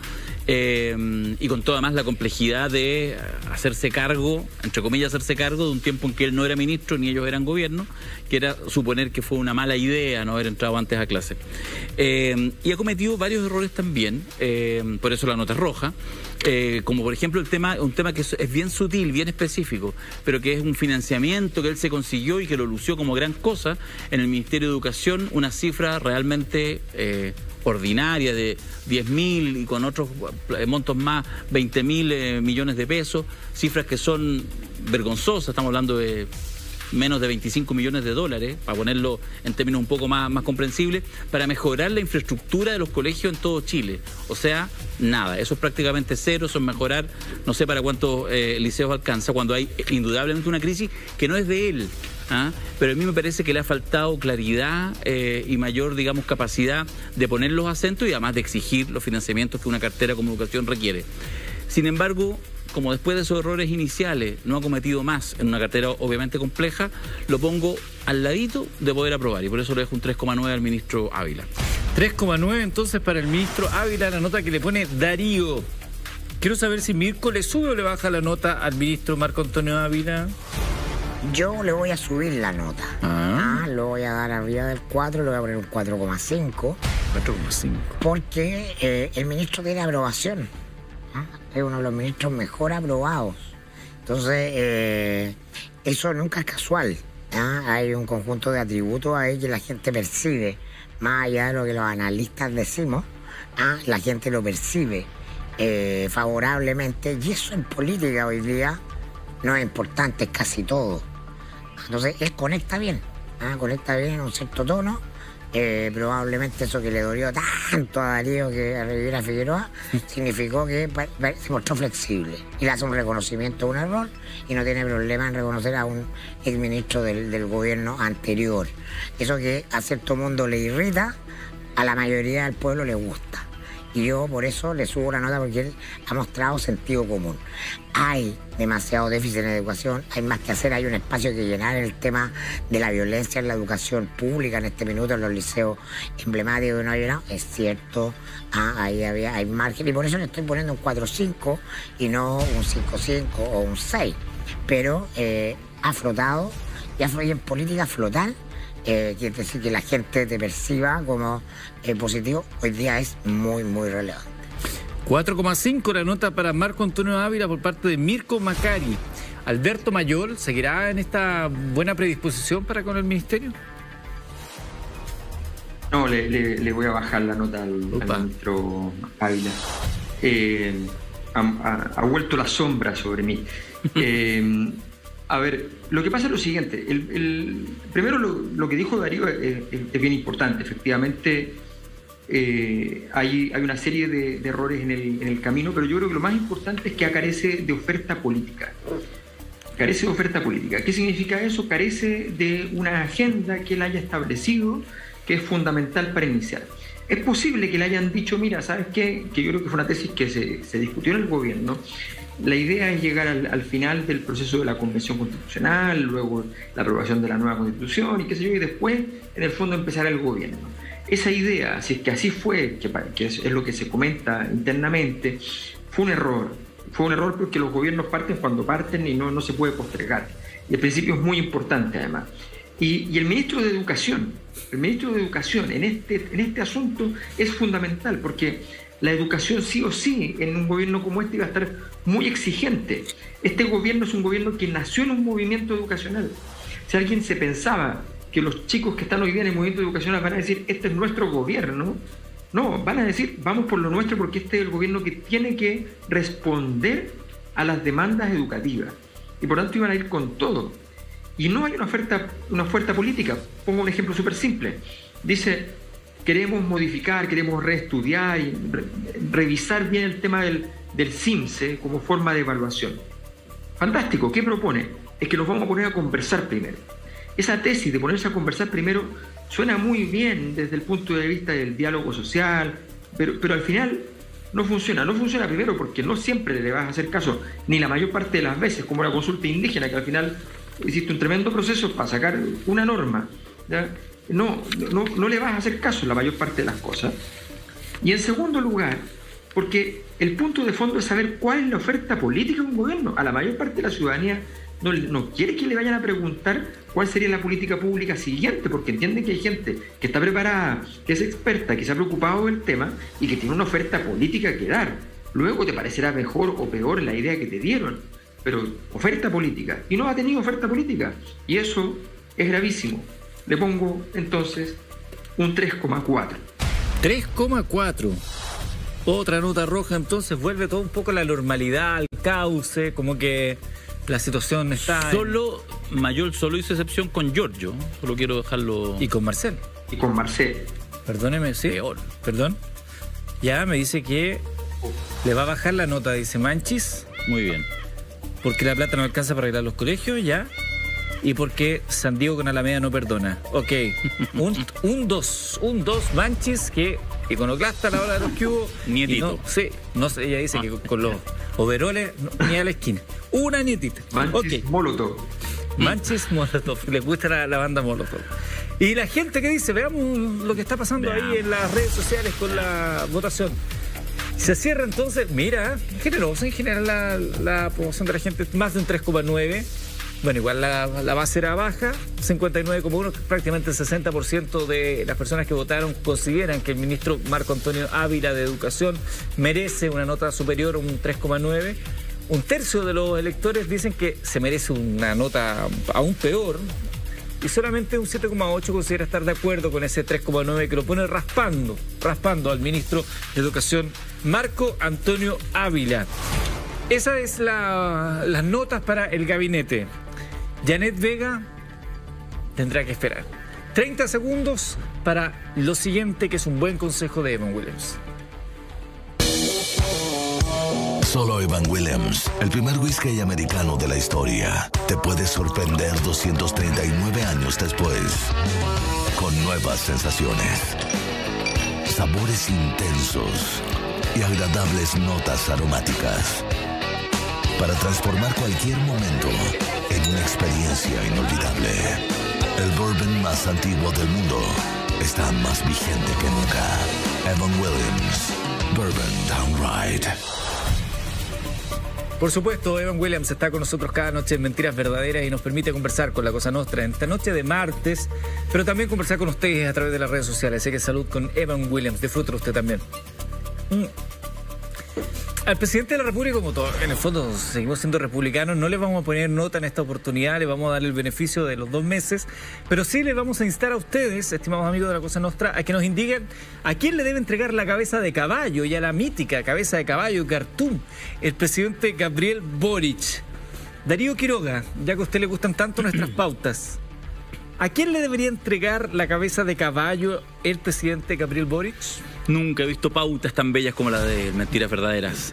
y con toda más la complejidad de hacerse cargo, entre comillas, hacerse cargo de un tiempo en que él no era ministro ni ellos eran gobierno, que era suponer que fue una mala idea no haber entrado antes a clase. Y ha cometido varios errores también, por eso la nota es roja, como por ejemplo un tema que es bien sutil, bien específico, pero que es un financiamiento que él se consiguió y que lo lució como gran cosa en el Ministerio de Educación, una cifra realmente ordinaria de 10.000 y con otros montos más, 20.000 millones de pesos, cifras que son vergonzosas, estamos hablando de menos de 25 millones de dólares, para ponerlo en términos un poco más comprensibles, para mejorar la infraestructura de los colegios en todo Chile. O sea, nada, eso es prácticamente cero, eso es mejorar, no sé para cuántos liceos alcanza, cuando hay indudablemente una crisis que no es de él. Pero a mí me parece que le ha faltado claridad y mayor, digamos, capacidad de poner los acentos y además de exigir los financiamientos que una cartera como educación requiere. Sin embargo, como después de esos errores iniciales no ha cometido más en una cartera obviamente compleja, lo pongo al ladito de poder aprobar y por eso le dejo un 3,9 al ministro Ávila. 3,9 entonces para el ministro Ávila, la nota que le pone Darío. Quiero saber si Mirko le sube o le baja la nota al ministro Marco Antonio Ávila. Yo le voy a subir la nota. Lo voy a dar arriba del 4, le voy a poner un 4,5. 4,5. Porque el ministro tiene aprobación. Es uno de los ministros mejor aprobados. Entonces, eso nunca es casual. ¿Ah? Hay un conjunto de atributos ahí que la gente percibe, más allá de lo que los analistas decimos. La gente lo percibe favorablemente, y eso en política hoy día no es importante, es casi todo. Entonces él conecta bien en un cierto tono. Probablemente eso que le dolió tanto a Darío, que a Rivera Figueroa, significó que se mostró flexible y le hace un reconocimiento de un error y no tiene problema en reconocer a un exministro del gobierno anterior. Eso que a cierto mundo le irrita, a la mayoría del pueblo le gusta. Y yo por eso le subo la nota, porque él ha mostrado sentido común. Hay demasiado déficit en educación, hay más que hacer, hay un espacio que llenar en el tema de la violencia en la educación pública en este minuto, en los liceos emblemáticos que no hay llenado. Es cierto, hay margen, y por eso le estoy poniendo un 4-5 y no un 5-5 o un 6. Pero ha flotado, y en política flotar, quiere decir que la gente te perciba como positivo, hoy día es muy, muy relevante. 4,5 la nota para Marco Antonio Ávila por parte de Mirko Macari. ¿Alberto Mayol seguirá en esta buena predisposición para con el ministerio? No, le voy a bajar la nota al ministro Ávila. Ha vuelto la sombra sobre mí. A ver, lo que pasa es lo siguiente. Primero, lo que dijo Darío es bien importante. Efectivamente, hay una serie de errores en el camino, pero yo creo que lo más importante es que carece de oferta política. Carece de oferta política. ¿Qué significa eso? Carece de una agenda que él haya establecido, que es fundamental para iniciar. Es posible que le hayan dicho, mira, ¿sabes qué? Que yo creo que fue una tesis que se discutió en el gobierno. La idea es llegar al final del proceso de la Convención Constitucional, luego la aprobación de la nueva Constitución y qué sé yo, y después, en el fondo, empezar el gobierno. Esa idea, si es que así fue, que es lo que se comenta internamente, fue un error. Fue un error porque los gobiernos parten cuando parten y no se puede postergar. Y el principio es muy importante, además. Y el ministro de Educación en este asunto es fundamental, porque la educación sí o sí en un gobierno como este iba a estar muy exigente. Este gobierno es un gobierno que nació en un movimiento educacional. Si alguien se pensaba que los chicos que están hoy día en el movimiento educacional van a decir, este es nuestro gobierno, no, van a decir, vamos por lo nuestro, porque este es el gobierno que tiene que responder a las demandas educativas. Y por tanto iban a ir con todo. Y no hay una oferta política. Pongo un ejemplo súper simple. Dice, queremos modificar, queremos reestudiar y revisar bien el tema del CIMSE como forma de evaluación. Fantástico. ¿Qué propone? Es que nos vamos a poner a conversar primero. Esa tesis de ponerse a conversar primero suena muy bien desde el punto de vista del diálogo social, pero al final no funciona. No funciona primero porque no siempre le vas a hacer caso, ni la mayor parte de las veces, como la consulta indígena, que al final hiciste un tremendo proceso para sacar una norma, ¿ya? No le vas a hacer caso en la mayor parte de las cosas. Y en segundo lugar, porque el punto de fondo es saber cuál es la oferta política de un gobierno. A la mayor parte de la ciudadanía no quiere que le vayan a preguntar cuál sería la política pública siguiente, porque entienden que hay gente que está preparada, que es experta, que se ha preocupado del tema y que tiene una oferta política que dar. Luego te parecerá mejor o peor la idea que te dieron, pero oferta política. Y no ha tenido oferta política. Y eso es gravísimo. Le pongo entonces un 3,4. 3,4. Otra nota roja, entonces vuelve todo un poco a la normalidad, al cauce, como que la situación está... Mayol solo hizo excepción con Giorgio, solo quiero dejarlo... Y con Marcel. Perdóneme, sí. Peor. Perdón. Ya me dice que le va a bajar la nota, dice Manchis. Muy bien. Porque la plata no alcanza para arreglar los colegios, ya. Y porque San Diego con Alameda no perdona. Ok. Un 2 Manchis, que iconoclasta a la hora de los que hubo. Nietito. No sé, ella dice que con los overoles ni a la esquina. Una nietita. Manchis Molotov. Manchis Molotov. Les gusta la banda Molotov. Y la gente que dice, veamos lo que está pasando ahí en las redes sociales con la votación. Se cierra entonces, mira, generosa en general la aprobación de la gente, más de un 3,9. Bueno, igual la base era baja, 59,1, prácticamente el 60% de las personas que votaron consideran que el ministro Marco Antonio Ávila de Educación merece una nota superior a un 3,9. Un tercio de los electores dicen que se merece una nota aún peor y solamente un 7,8 considera estar de acuerdo con ese 3,9 que lo pone raspando al ministro de Educación, Marco Antonio Ávila. Esas es las notas para el gabinete. Janet Vega tendrá que esperar 30 segundos para lo siguiente, que es un buen consejo de Evan Williams. Solo Evan Williams, el primer whisky americano de la historia, te puede sorprender 239 años después, con nuevas sensaciones, sabores intensos y agradables notas aromáticas, para transformar cualquier momento en una experiencia inolvidable. El bourbon más antiguo del mundo está más vigente que nunca. Evan Williams, Bourbon Downright. Por supuesto, Evan Williams está con nosotros cada noche en Mentiras Verdaderas y nos permite conversar con la Cosa Nostra en esta noche de martes, pero también conversar con ustedes a través de las redes sociales. Así que salud con Evan Williams. Disfrútelo usted también. Al presidente de la República, como todo, en el fondo seguimos siendo republicanos, no le vamos a poner nota en esta oportunidad, le vamos a dar el beneficio de los 2 meses, pero sí le vamos a instar a ustedes, estimados amigos de la Cosa Nostra, a que nos indiquen a quién le debe entregar la cabeza de caballo, y a la mítica cabeza de caballo Khartoum, el presidente Gabriel Boric. Darío Quiroga, ya que a usted le gustan tanto nuestras pautas, ¿a quién le debería entregar la cabeza de caballo el presidente Gabriel Boric? Nunca he visto pautas tan bellas como la de Mentiras Verdaderas.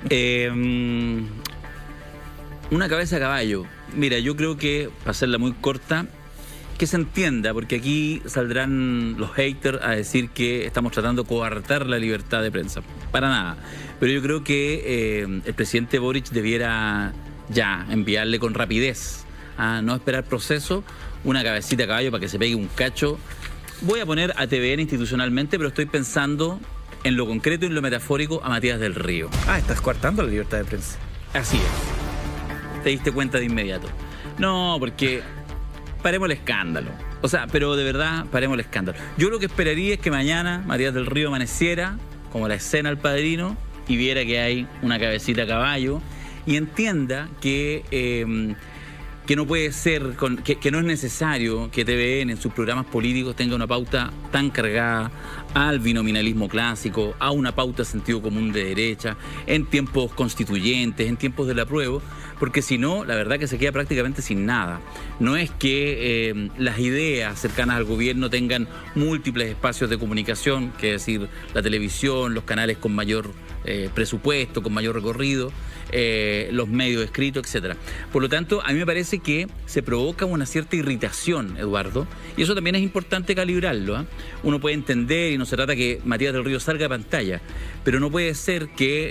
Una cabeza de caballo. Mira, yo creo que, para hacerla muy corta, que se entienda, porque aquí saldrán los haters a decir que estamos tratando de coartar la libertad de prensa. Para nada. Pero yo creo que el presidente Boric debiera ya enviarle con rapidez, a no esperar proceso, una cabecita de caballo para que se pegue un cacho. Voy a poner a TVN institucionalmente, pero estoy pensando en lo concreto y en lo metafórico a Matías del Río. Ah, estás coartando la libertad de prensa. Así es. Te diste cuenta de inmediato. No, porque paremos el escándalo. O sea, pero de verdad, paremos el escándalo. Yo lo que esperaría es que mañana Matías del Río amaneciera, como la escena al Padrino, y viera que hay una cabecita a caballo, y entienda que no puede ser, que no es necesario que TVN en sus programas políticos tenga una pauta tan cargada al binominalismo clásico, a una pauta de sentido común de derecha, en tiempos constituyentes, en tiempos del apruebo, porque si no, la verdad que se queda prácticamente sin nada. No es que las ideas cercanas al gobierno tengan múltiples espacios de comunicación, que es decir, la televisión, los canales con mayor presupuesto, con mayor recorrido, los medios escritos, etcétera. Por lo tanto, a mí me parece que se provoca una cierta irritación, Eduardo, y eso también es importante calibrarlo, ¿eh? Uno puede entender, y no se trata que Matías del Río salga a pantalla, pero no puede ser que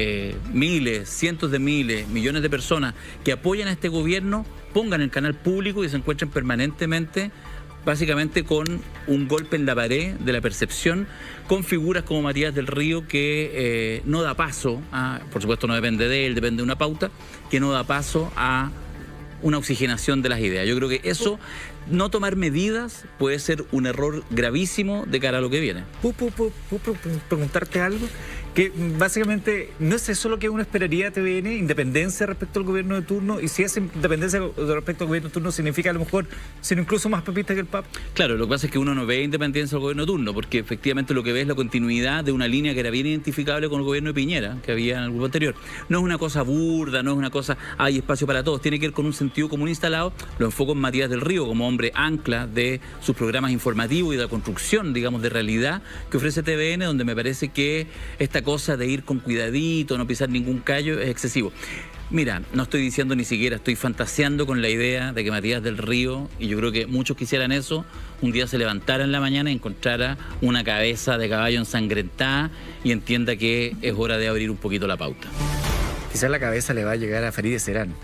miles, cientos de miles, millones de personas que apoyan a este gobierno pongan el canal público y se encuentren permanentemente básicamente con un golpe en la pared de la percepción, con figuras como Matías del Río que no da paso a, por supuesto no depende de él, depende de una pauta, que no da paso a una oxigenación de las ideas. Yo creo que eso, no tomar medidas, puede ser un error gravísimo de cara a lo que viene. ¿Puedo preguntarte algo? Que básicamente no es eso lo que uno esperaría de TVN, independencia respecto al gobierno de turno, y si esa independencia respecto al gobierno de turno significa a lo mejor ser incluso más papista que el Papa. Claro, lo que pasa es que uno no ve independencia del gobierno de turno, porque efectivamente lo que ve es la continuidad de una línea que era bien identificable con el gobierno de Piñera, que había en el grupo anterior. No es una cosa burda, no es una cosa, hay espacio para todos, tiene que ver con un sentido común instalado. Lo enfoco en Matías del Río como hombre ancla de sus programas informativos y de la construcción, digamos, de realidad que ofrece TVN, donde me parece que esta cosa de ir con cuidadito, no pisar ningún callo, es excesivo. Mira, no estoy diciendo ni siquiera, estoy fantaseando con la idea de que Matías del Río, y yo creo que muchos quisieran eso, un día se levantara en la mañana y encontrara una cabeza de caballo ensangrentada y entienda que es hora de abrir un poquito la pauta. Quizás la cabeza le va a llegar a Farideh Serán.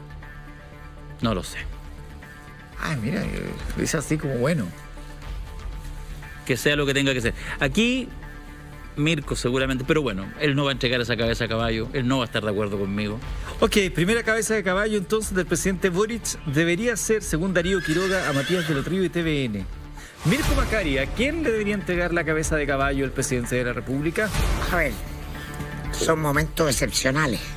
No lo sé. Ay, mira, es así como bueno. Que sea lo que tenga que ser. Aquí Mirko seguramente, pero bueno, él no va a entregar esa cabeza a caballo, él no va a estar de acuerdo conmigo. Ok, primera cabeza de caballo entonces del presidente Boric debería ser, según Darío Quiroga, a Matías del Río y TVN. Mirko Macari, ¿a quién le debería entregar la cabeza de caballo el presidente de la República? A ver, son momentos excepcionales.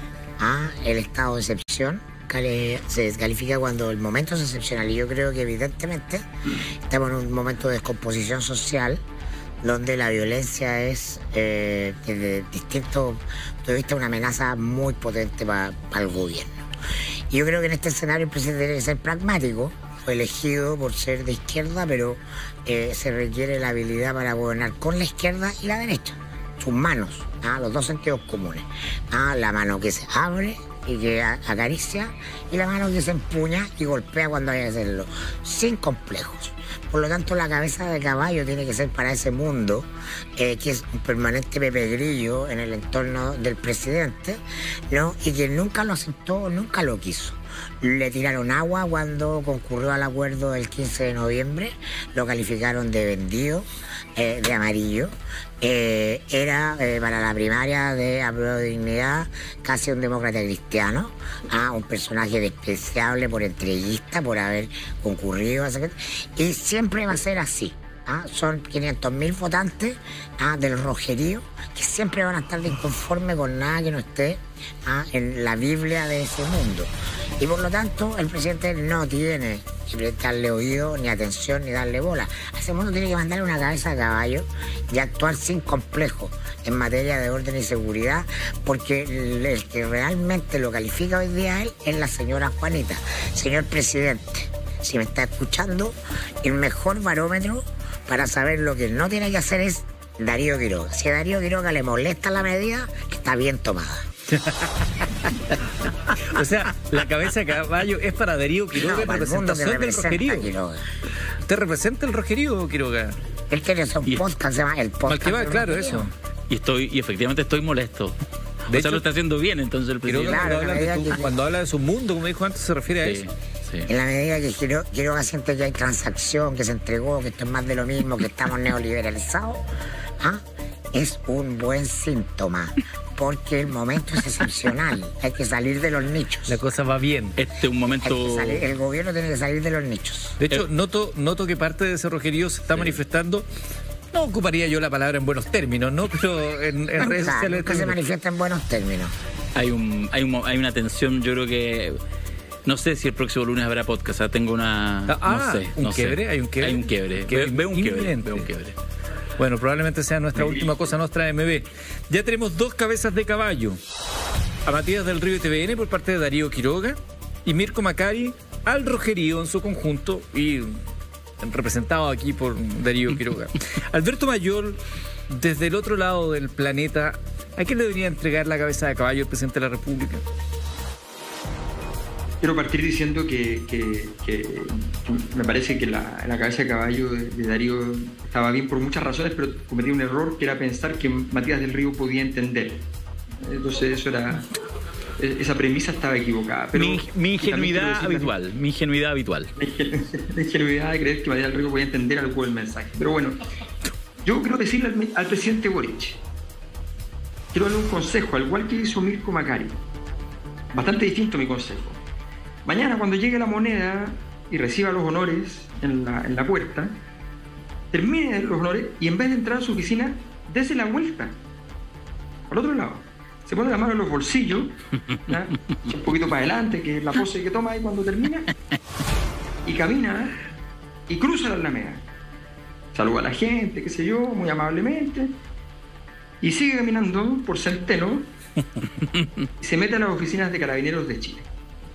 el estado de excepción. Se descalifica cuando el momento es excepcional, y yo creo que evidentemente estamos en un momento de descomposición social donde la violencia es desde distintos puntos de vista una amenaza muy potente para el gobierno. Y yo creo que en este escenario el presidente tiene que ser pragmático. Fue elegido por ser de izquierda, pero se requiere la habilidad para gobernar con la izquierda y la derecha. Sus manos, los dos sentidos comunes. La mano que se abre y que acaricia, y la mano que se empuña y golpea cuando hay que hacerlo, sin complejos. Por lo tanto, la cabeza de caballo tiene que ser para ese mundo, que es un permanente Pepe Grillo en el entorno del presidente, ¿no? Y que nunca lo aceptó, nunca lo quiso. Le tiraron agua cuando concurrió al acuerdo del 15 de noviembre, lo calificaron de vendido, de amarillo. Era para la primaria de Apruebo de Dignidad casi un demócrata cristiano, un personaje despreciable por entreguista, por haber concurrido, y siempre va a ser así. Son 500.000 votantes del rojerío que siempre van a estar de inconforme con nada que no esté en la Biblia de ese mundo. Y por lo tanto, el presidente no tiene que prestarle oído, ni atención, ni darle bola. A ese mundo tiene que mandarle una cabeza de caballo y actuar sin complejo en materia de orden y seguridad, porque el que realmente lo califica hoy día a él es la señora Juanita. Señor presidente, si me está escuchando, el mejor barómetro para saber lo que no tiene que hacer es Darío Quiroga. Si a Darío Quiroga le molesta la medida, está bien tomada. O sea, la cabeza de caballo es para Darío Quiroga, en representación del rojerío. ¿Usted representa el rojerío, Quiroga? Él tiene un podcast, se llama El Podcast. Va, claro, eso. Y efectivamente estoy molesto. De hecho, lo está haciendo bien, entonces el presidente. Claro, cuando habla de su mundo, como dijo antes, se refiere a eso. Sí. En la medida que Quiroga siente que hay transacción, que se entregó, que esto es más de lo mismo, que estamos neoliberalizados, es un buen síntoma, porque el momento es excepcional. Hay que salir de los nichos. La cosa va bien. Este es un momento. El gobierno tiene que salir de los nichos. De hecho, noto que parte de ese rojerío se está manifestando. No ocuparía yo la palabra en buenos términos, ¿no? Pero en redes sociales. Nunca se manifiesta en buenos términos. Hay una tensión, yo creo que. No sé si el próximo lunes habrá podcast. Tengo una. No sé. ¿Un quiebre? ¿Hay un quiebre? Hay un quiebre. Veo un quiebre. Bueno, probablemente sea nuestra última cosa nuestra MB. Ya tenemos dos cabezas de caballo. A Matías del Río y TVN por parte de Darío Quiroga y Mirko Macari al rojerío en su conjunto y representado aquí por Darío Quiroga. Alberto Mayol, desde el otro lado del planeta, ¿a quién le debería entregar la cabeza de caballo el presidente de la República? Quiero partir diciendo que me parece que la cabeza de caballo de Darío estaba bien por muchas razones, pero cometí un error que era pensar que Matías del Río podía entender. Entonces esa premisa estaba equivocada. Pero mi ingenuidad habitual. La ingenuidad de creer que Matías del Río podía entender algo del mensaje. Pero bueno, yo quiero decirle al presidente Boric, quiero darle un consejo, al igual que hizo Mirko Macari. Bastante distinto mi consejo. Mañana, cuando llegue la moneda y reciba los honores en la puerta, termine los honores y en vez de entrar a su oficina, dése la vuelta al otro lado. Se pone la mano en los bolsillos, un poquito para adelante, que es la pose que toma ahí cuando termina, y camina y cruza la Alameda. Saluda a la gente, qué sé yo, muy amablemente, y sigue caminando por Centeno y se mete a las oficinas de Carabineros de Chile.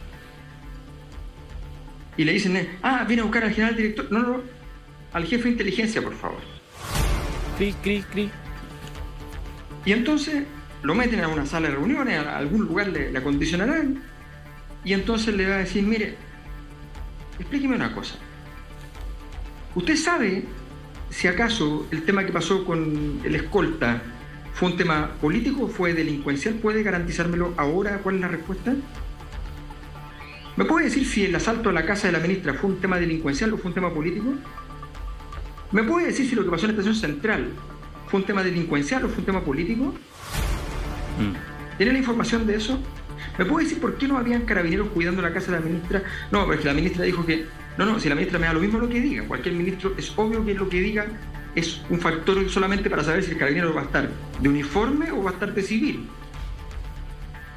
Y le dicen, viene a buscar al general director. No, al jefe de inteligencia, por favor. Cri. Y entonces lo meten a una sala de reuniones, a algún lugar le acondicionarán, y entonces le va a decir, mire, explíqueme una cosa. ¿Usted sabe si acaso el tema que pasó con el escolta fue un tema político o fue delincuencial? ¿Puede garantizármelo ahora? ¿Cuál es la respuesta? ¿Me puede decir si el asalto a la casa de la ministra fue un tema delincuencial o fue un tema político? ¿Me puede decir si lo que pasó en la estación central fue un tema delincuencial o fue un tema político? ¿Tiene la información de eso? ¿Me puede decir por qué no habían carabineros cuidando la casa de la ministra? No, porque la ministra dijo que... No, si la ministra me da lo mismo lo que diga. Cualquier ministro, es obvio que lo que diga es un factor solamente para saber si el carabinero va a estar de uniforme o va a estar de civil.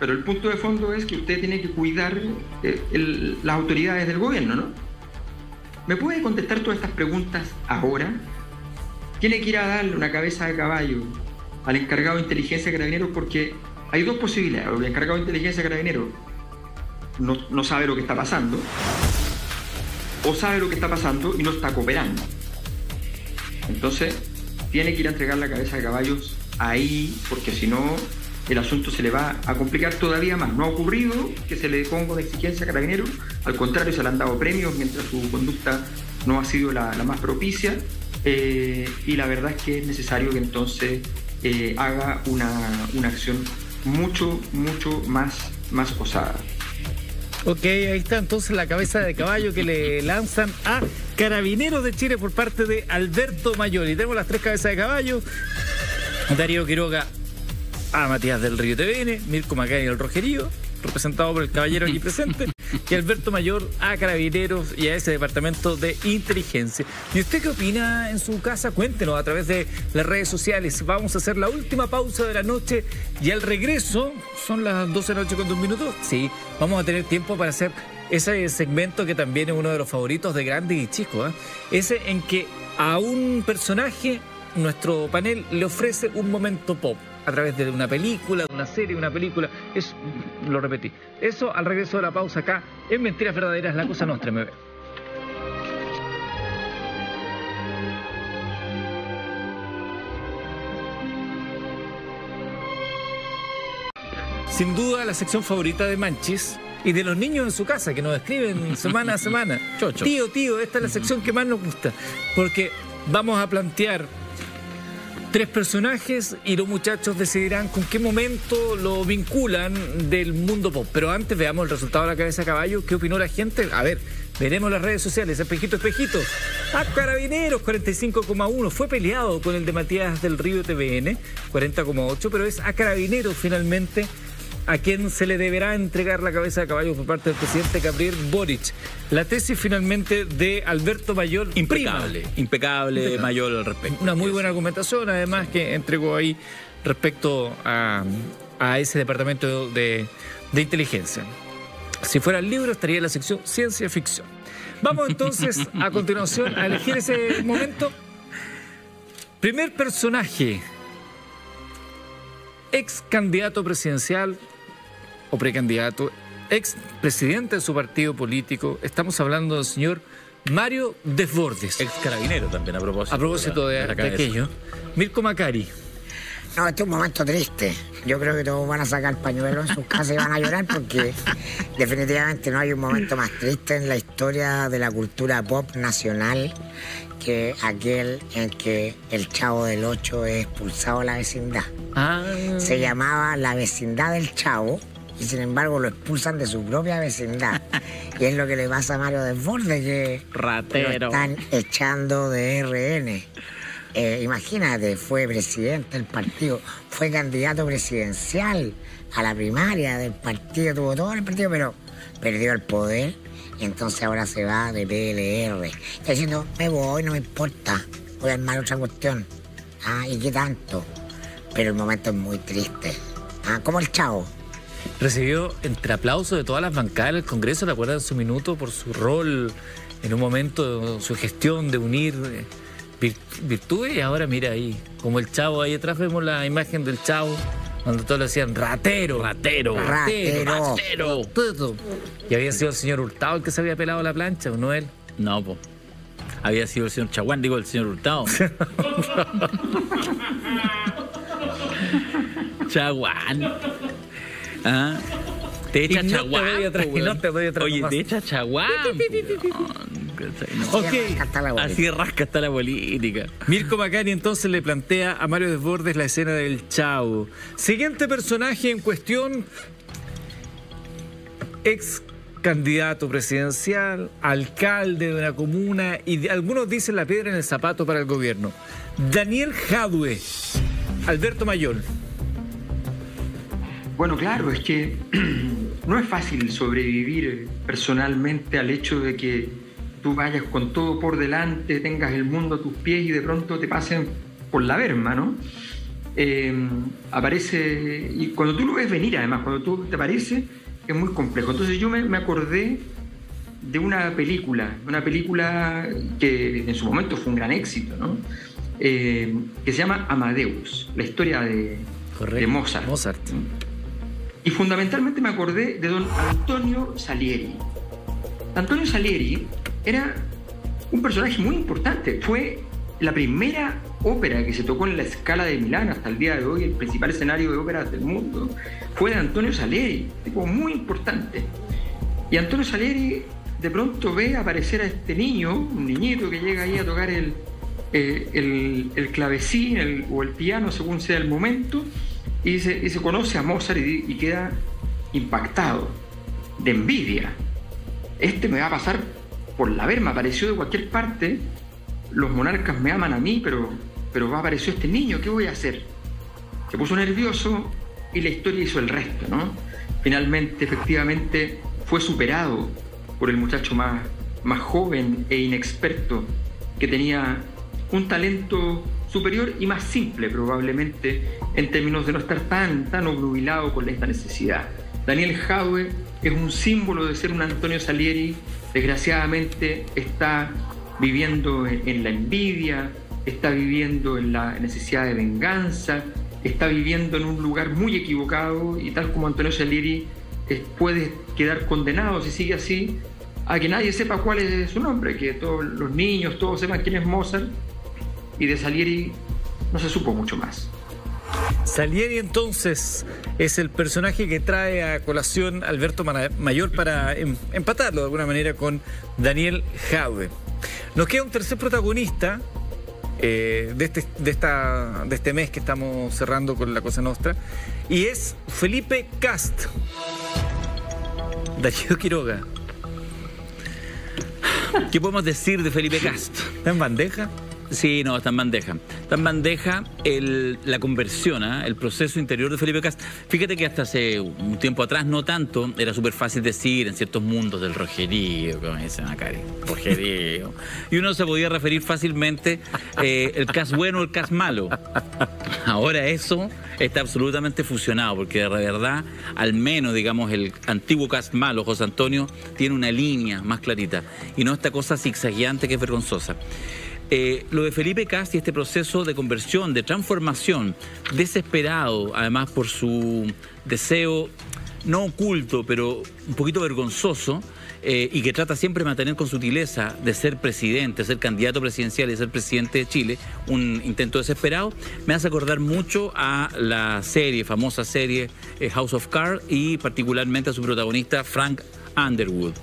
Pero el punto de fondo es que usted tiene que cuidar las autoridades del gobierno, ¿no? ¿Me puede contestar todas estas preguntas ahora? Tiene que ir a darle una cabeza de caballo al encargado de inteligencia de Carabineros, porque hay dos posibilidades. El encargado de inteligencia de Carabineros no sabe lo que está pasando, o sabe lo que está pasando y no está cooperando. Entonces, tiene que ir a entregar la cabeza de caballos ahí, porque si no, el asunto se le va a complicar todavía más. No ha ocurrido que se le ponga una exigencia a Carabineros, al contrario, se le han dado premios mientras su conducta no ha sido la más propicia, y la verdad es que es necesario que entonces haga una acción mucho más osada. Ok, ahí está entonces la cabeza de caballo que le lanzan a Carabineros de Chile por parte de Alberto Mayor. Y tenemos las 3 cabezas de caballo: Darío Quiroga a Matías del Río TVN, Mirko Macari al Rojerío, representado por el caballero aquí presente, y Alberto Mayor a Carabineros y a ese departamento de inteligencia. ¿Y usted qué opina en su casa? Cuéntenos a través de las redes sociales. Vamos a hacer la última pausa de la noche y al regreso, son las 12 de la noche con 2 minutos, sí, vamos a tener tiempo para hacer ese segmento que también es uno de los favoritos de grandes y chicos, ese en que a un personaje nuestro panel le ofrece un momento pop a través de una película, de una serie, una película. Eso, lo repetí. Eso al regreso de la pausa acá en Mentiras Verdaderas, La Cosa Nostra, MB. Sin duda la sección favorita de Manchis y de los niños en su casa que nos escriben semana a semana. Chocho. Tío, esta es la sección que más nos gusta, porque vamos a plantear 3 personajes y los muchachos decidirán con qué momento lo vinculan del mundo pop. Pero antes veamos el resultado de la cabeza de caballo. ¿Qué opinó la gente? A ver, veremos las redes sociales. Espejito. A Carabineros, 45,1. Fue peleado con el de Matías del Río TVN, 40,8. Pero es a Carabineros finalmente a quien se le deberá entregar la cabeza de caballo por parte del presidente Gabriel Boric. La tesis finalmente de Alberto Mayor. Impecable Mayor al respecto. Una muy buena argumentación, además, que entregó ahí respecto a ese departamento de inteligencia. Si fuera el libro, estaría en la sección Ciencia Ficción. Vamos entonces a continuación a elegir ese momento. Primer personaje: ex candidato presidencial o precandidato, ex presidente de su partido político. Estamos hablando del señor Mario Desbordes. Ex carabinero también, a propósito de aquello. Mirko Macari. No, este es un momento triste. Yo creo que todos van a sacar pañuelos en sus casas y van a llorar, porque definitivamente no hay un momento más triste en la historia de la cultura pop nacional que aquel en que el Chavo del Ocho es expulsado de la vecindad. Se llamaba La Vecindad del Chavo y sin embargo lo expulsan de su propia vecindad. Y es lo que le pasa a Mario Desbordes, que ratero, lo están echando de RN. Imagínate, fue presidente del partido, fue candidato presidencial a la primaria del partido, tuvo todo el partido, pero perdió el poder y entonces ahora se va de PLR. Está diciendo, me voy, no me importa, voy a armar otra cuestión. ¿Y qué tanto? Pero el momento es muy triste. Como el Chavo. Recibió entre aplausos de todas las bancadas del Congreso, ¿te acuerdas en su minuto por su rol en un momento, su gestión de unir virtudes? Y ahora mira ahí, como el Chavo, ahí atrás vemos la imagen del Chavo, cuando todos le decían ratero. Y había sido el señor Hurtado el que se había pelado la plancha, ¿o no él? No, pues. Había sido el señor Chaguán, digo, el señor Hurtado. Chaguán. Te echa Chaguán. Oye, te echa Chaguán. Así rasca hasta la política. Mirko Macari entonces le plantea a Mario Desbordes la escena del Chavo. Siguiente personaje en cuestión: ex candidato presidencial, alcalde de una comuna y algunos dicen la piedra en el zapato para el gobierno. Daniel Jadue, Alberto Mayor. Bueno, claro, es que no es fácil sobrevivir personalmente al hecho de que tú vayas con todo por delante, tengas el mundo a tus pies y de pronto te pasen por la berma, ¿no? aparece, y cuando tú lo ves venir, además, cuando tú te aparece, es muy complejo. Entonces yo me acordé de una película que en su momento fue un gran éxito, ¿no? Que se llama Amadeus, la historia de Mozart. Y fundamentalmente me acordé de don Antonio Salieri. Antonio Salieri era un personaje muy importante. Fue la primera ópera que se tocó en la Scala de Milán hasta el día de hoy, el principal escenario de óperas del mundo, fue de Antonio Salieri, tipo muy importante. Y Antonio Salieri de pronto ve aparecer a este niño, un niñito que llega ahí a tocar el clavecín o el piano, según sea el momento, y se conoce a Mozart y queda impactado, de envidia. Este me va a pasar por la ver, me apareció de cualquier parte, los monarcas me aman a mí, pero apareció este niño, ¿qué voy a hacer? Se puso nervioso y la historia hizo el resto, ¿no? Finalmente, efectivamente, fue superado por el muchacho más joven e inexperto, que tenía un talento superior y más simple, probablemente, en términos de no estar tan obnubilado con esta necesidad. Daniel Jadwe es un símbolo de ser un Antonio Salieri. Desgraciadamente está viviendo en la envidia, está viviendo en la necesidad de venganza, está viviendo en un lugar muy equivocado, y tal como Antonio Salieri puede quedar condenado, si sigue así, a que nadie sepa cuál es su nombre, que todos los niños, todos sepan quién es Mozart, y de Salieri no se supo mucho más. Salieri entonces es el personaje que trae a colación Alberto Mayor para empatarlo de alguna manera con Daniel Jadwe. Nos queda un tercer protagonista de este mes que estamos cerrando con la Cosa Nostra, y es Felipe Kast. Darío Quiroga, ¿qué podemos decir de Felipe Kast? ¿Está en bandeja? Sí, no, está en bandeja. Está en bandeja la conversión, el proceso interior de Felipe Kast. Fíjate que hasta hace un tiempo atrás, no tanto, era súper fácil decir en ciertos mundos del rojerío, como dicen acá, rojerío. Y uno se podía referir fácilmente el Kast bueno o el Kast malo. Ahora eso está absolutamente fusionado, porque de verdad, al menos, digamos, el antiguo Kast malo, José Antonio, tiene una línea más clarita. Y no esta cosa zigzagueante que es vergonzosa. Lo de Felipe Kast y este proceso de conversión, de transformación, desesperado, además por su deseo no oculto, pero un poquito vergonzoso, y que trata siempre de mantener con sutileza de ser presidente, ser candidato presidencial y ser presidente de Chile, un intento desesperado, me hace acordar mucho a la famosa serie House of Cards, y particularmente a su protagonista Frank Underwood.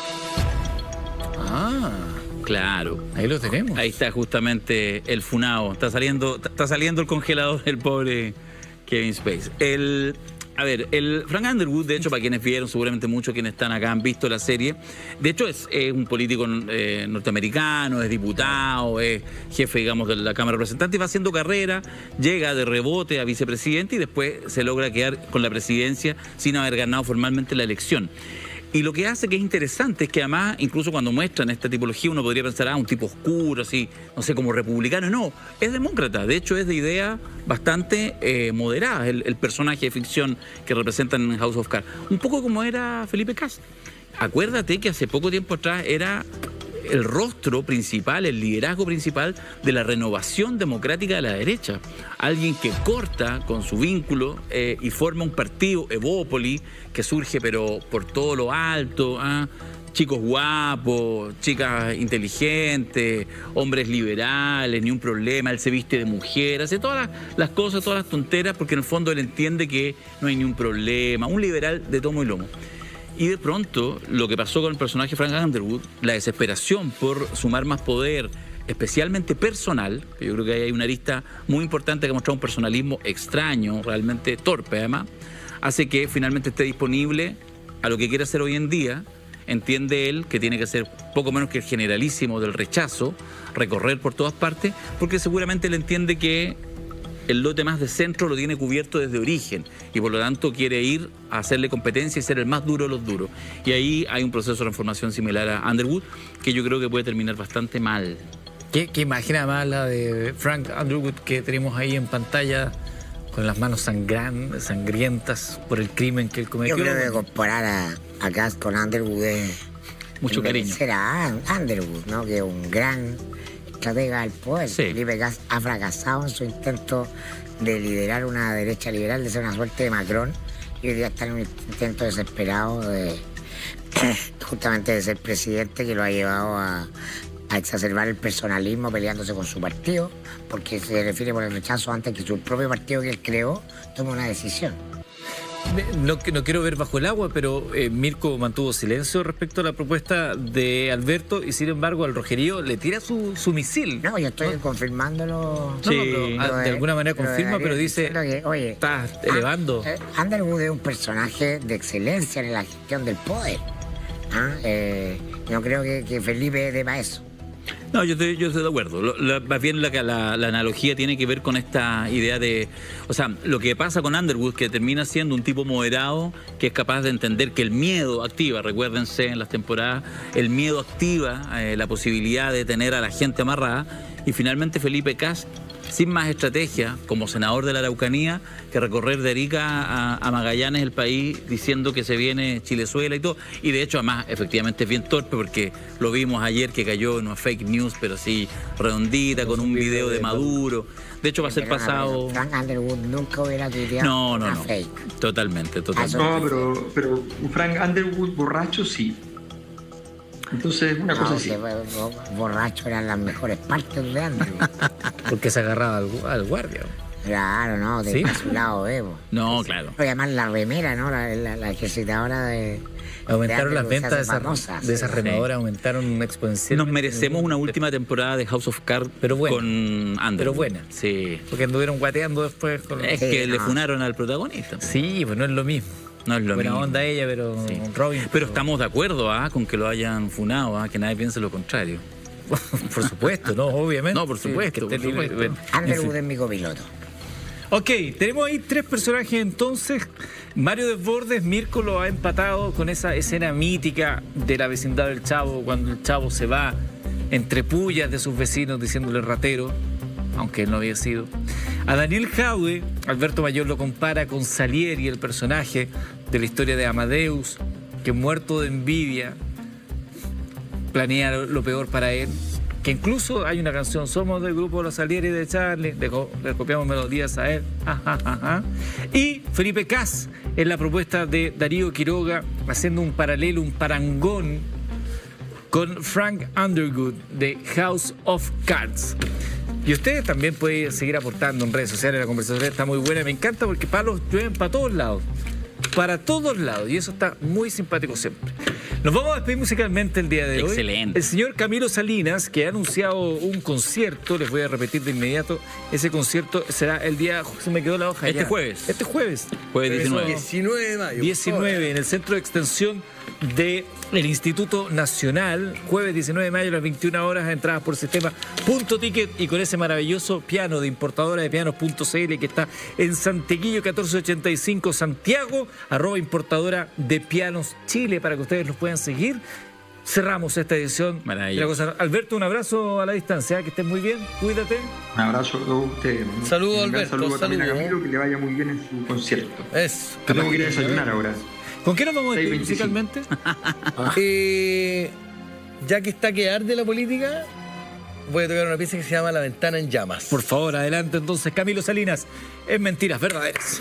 Claro. Ahí lo tenemos. Ahí está justamente el funao. Está saliendo el congelador del pobre Kevin Spacey. El Frank Underwood, de hecho, para quienes vieron, seguramente muchos quienes están acá han visto la serie. De hecho, es un político norteamericano, es diputado, es jefe, digamos, de la Cámara de Representantes, y va haciendo carrera, llega de rebote a vicepresidente y después se logra quedar con la presidencia sin haber ganado formalmente la elección. Y lo que hace que es interesante es que además, incluso cuando muestran esta tipología, uno podría pensar, un tipo oscuro, así, no sé, como republicano. No, es demócrata. De hecho, es de idea bastante moderada, el personaje de ficción que representan en House of Cards. Un poco como era Felipe Kast. Acuérdate que hace poco tiempo atrás era el rostro principal, el liderazgo principal de la renovación democrática de la derecha. Alguien que corta con su vínculo y forma un partido, Evópoli, que surge pero por todo lo alto, chicos guapos, chicas inteligentes, hombres liberales, ni un problema, él se viste de mujer, hace todas las cosas, todas las tonteras, porque en el fondo él entiende que no hay ni un problema, un liberal de tomo y lomo. Y de pronto, lo que pasó con el personaje Frank Underwood, la desesperación por sumar más poder, especialmente personal, que yo creo que hay una arista muy importante que ha mostrado un personalismo extraño, realmente torpe además, hace que finalmente esté disponible a lo que quiere hacer hoy en día. Entiende él que tiene que ser poco menos que el generalísimo del rechazo, recorrer por todas partes, porque seguramente él entiende que el lote más de centro lo tiene cubierto desde origen y por lo tanto quiere ir a hacerle competencia y ser el más duro de los duros. Y ahí hay un proceso de transformación similar a Underwood que yo creo que puede terminar bastante mal. ¿Qué imagen además la de Frank Underwood que tenemos ahí en pantalla con las manos sangrientas por el crimen que él cometió. Yo creo que comparar a Cast con Underwood es Mucho cariño. será Underwood, ¿no? Que es un gran estratega del poder. Sí. Felipe Cast ha fracasado en su intento de liderar una derecha liberal, de ser una suerte de Macron, y hoy día está en un intento desesperado de justamente de ser presidente, que lo ha llevado a exacerbar el personalismo peleándose con su partido, porque se refiere por el rechazo antes que su propio partido que él creó tome una decisión. No quiero ver bajo el agua, pero Mirko mantuvo silencio respecto a la propuesta de Alberto y sin embargo al Rogerío le tira su misil. No, yo estoy confirmándolo. No, Sí. pero, de alguna manera confirma, pero dice, oye, estás elevando. Underwood es un personaje de excelencia en la gestión del poder. No creo que Felipe deba eso. No, yo estoy de acuerdo. Más bien la analogía tiene que ver con esta idea de... O sea, lo que pasa con Underwood, que termina siendo un tipo moderado, que es capaz de entender que el miedo activa, recuérdense en las temporadas, el miedo activa la posibilidad de tener a la gente amarrada. Y finalmente Felipe Cast, sin más estrategia, como senador de la Araucanía, que recorrer de Arica a Magallanes el país diciendo que se viene Chilezuela y todo. Y de hecho, además, efectivamente es bien torpe porque lo vimos ayer que cayó en una fake news, pero sí redondita, con un video de Maduro. De hecho, va a ser pasado... Frank Underwood nunca hubiera tuiteado No, una no. fake. Totalmente. No, pero Frank Underwood borracho sí. Entonces, una cosa así. Borracho eran las mejores partes de Underwood. Porque se agarraba al guardia. Claro, no, de ¿Sí? su lado, Evo. No, claro. Además, la remera, ¿no? La ejercitadora de... Aumentaron las Underwood se ventas hace famosa, de esas sí. renovadoras, aumentaron exponencialmente. Nos merecemos una última temporada de House of Cards Pero buena. con Underwood. Pero buena. Sí. Porque anduvieron guateando después con... Es Sí, que le no. funaron al protagonista. Sí, pues no es lo mismo. No es lo Buena mismo. onda ella, pero Sí. Robin... Pero estamos de acuerdo con que lo hayan funado, que nadie piense lo contrario. Por supuesto, no, obviamente. No, por supuesto, que esté por libre. supuesto. Bueno, en Underwood fin. es mi copiloto. Ok, tenemos ahí tres personajes entonces. Mario Desbordes, Mirko lo ha empatado con esa escena mítica de la vecindad del Chavo, cuando el Chavo se va entre pullas de sus vecinos diciéndole ratero, aunque él no había sido. A Daniel Jaude, Alberto Mayor lo compara con Salieri, el personaje de la historia de Amadeus, que muerto de envidia planea lo peor para él. Que incluso hay una canción, somos del grupo Los Salieri de Charlie, le copiamos melodías a él. Y Felipe Cast en la propuesta de Darío Quiroga, haciendo un paralelo, un parangón con Frank Underwood de House of Cards. Y ustedes también pueden seguir aportando en redes sociales, la conversación está muy buena, me encanta porque palos llueven para todos lados. Para todos lados, y eso está muy simpático siempre. Nos vamos a despedir musicalmente el día de hoy. Excelente. El señor Camilo Salinas, que ha anunciado un concierto, les voy a repetir de inmediato, ese concierto será el día, se me quedó la hoja Este ya. jueves. Este jueves. Jueves 19. 19 de mayo. 19 en el Centro de Extensión del Instituto Nacional, jueves 19 de mayo a las 21 horas, entradas por sistema.ticket y con ese maravilloso piano de importadora de pianos.cl que está en Santequillo 1485 Santiago, @importadora de pianos Chile, para que ustedes los puedan seguir. Cerramos esta edición. Maravilloso. Alberto, un abrazo a la distancia, que estés muy bien, cuídate. Un abrazo a todos ustedes. Saludos, Un gran Alberto, saludo también a saludos. Camilo, que le vaya muy bien en su concierto. Eso. Tengo que ir a desayunar ahora. ¿Con qué nos vamos a despedir 6:25. musicalmente? Ya que está que arde la política, voy a tocar una pieza que se llama La Ventana en Llamas. Por favor, adelante entonces, Camilo Salinas, en Mentiras Verdaderas.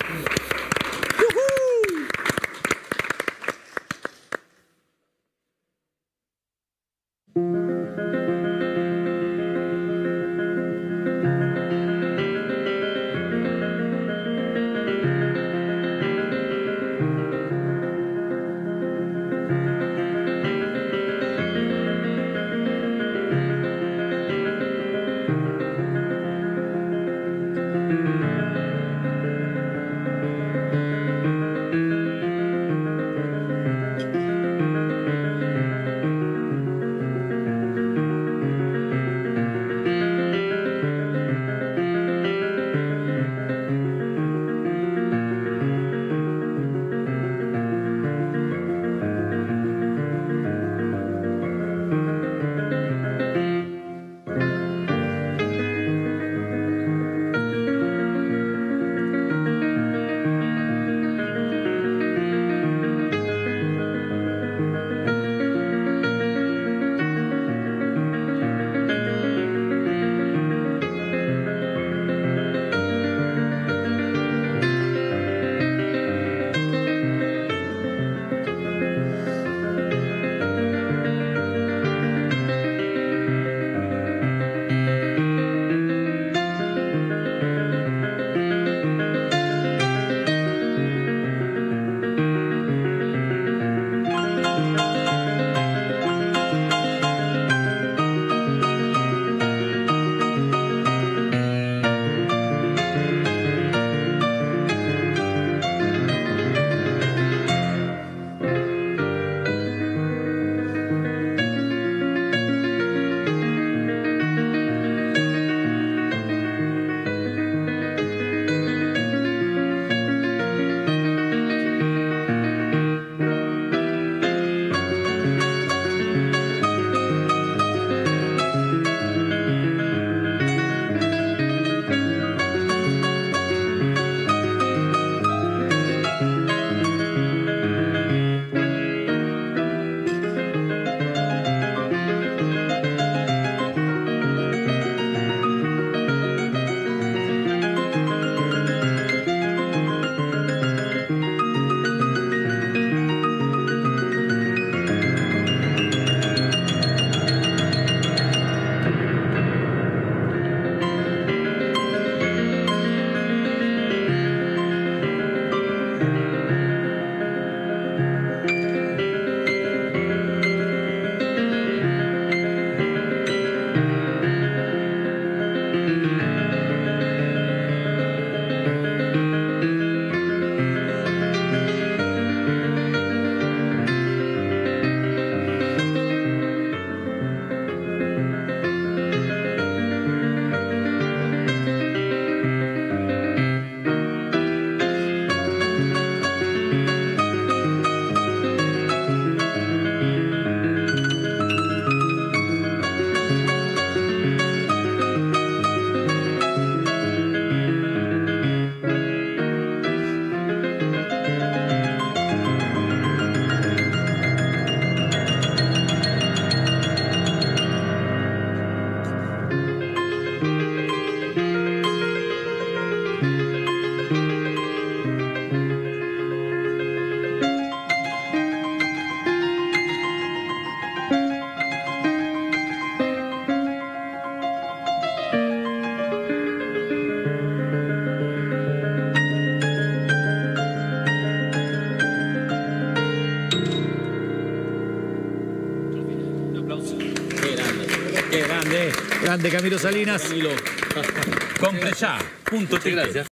Qué grande. Grande Camilo Salinas. Camilo. Compre ya. Punto. Gracias.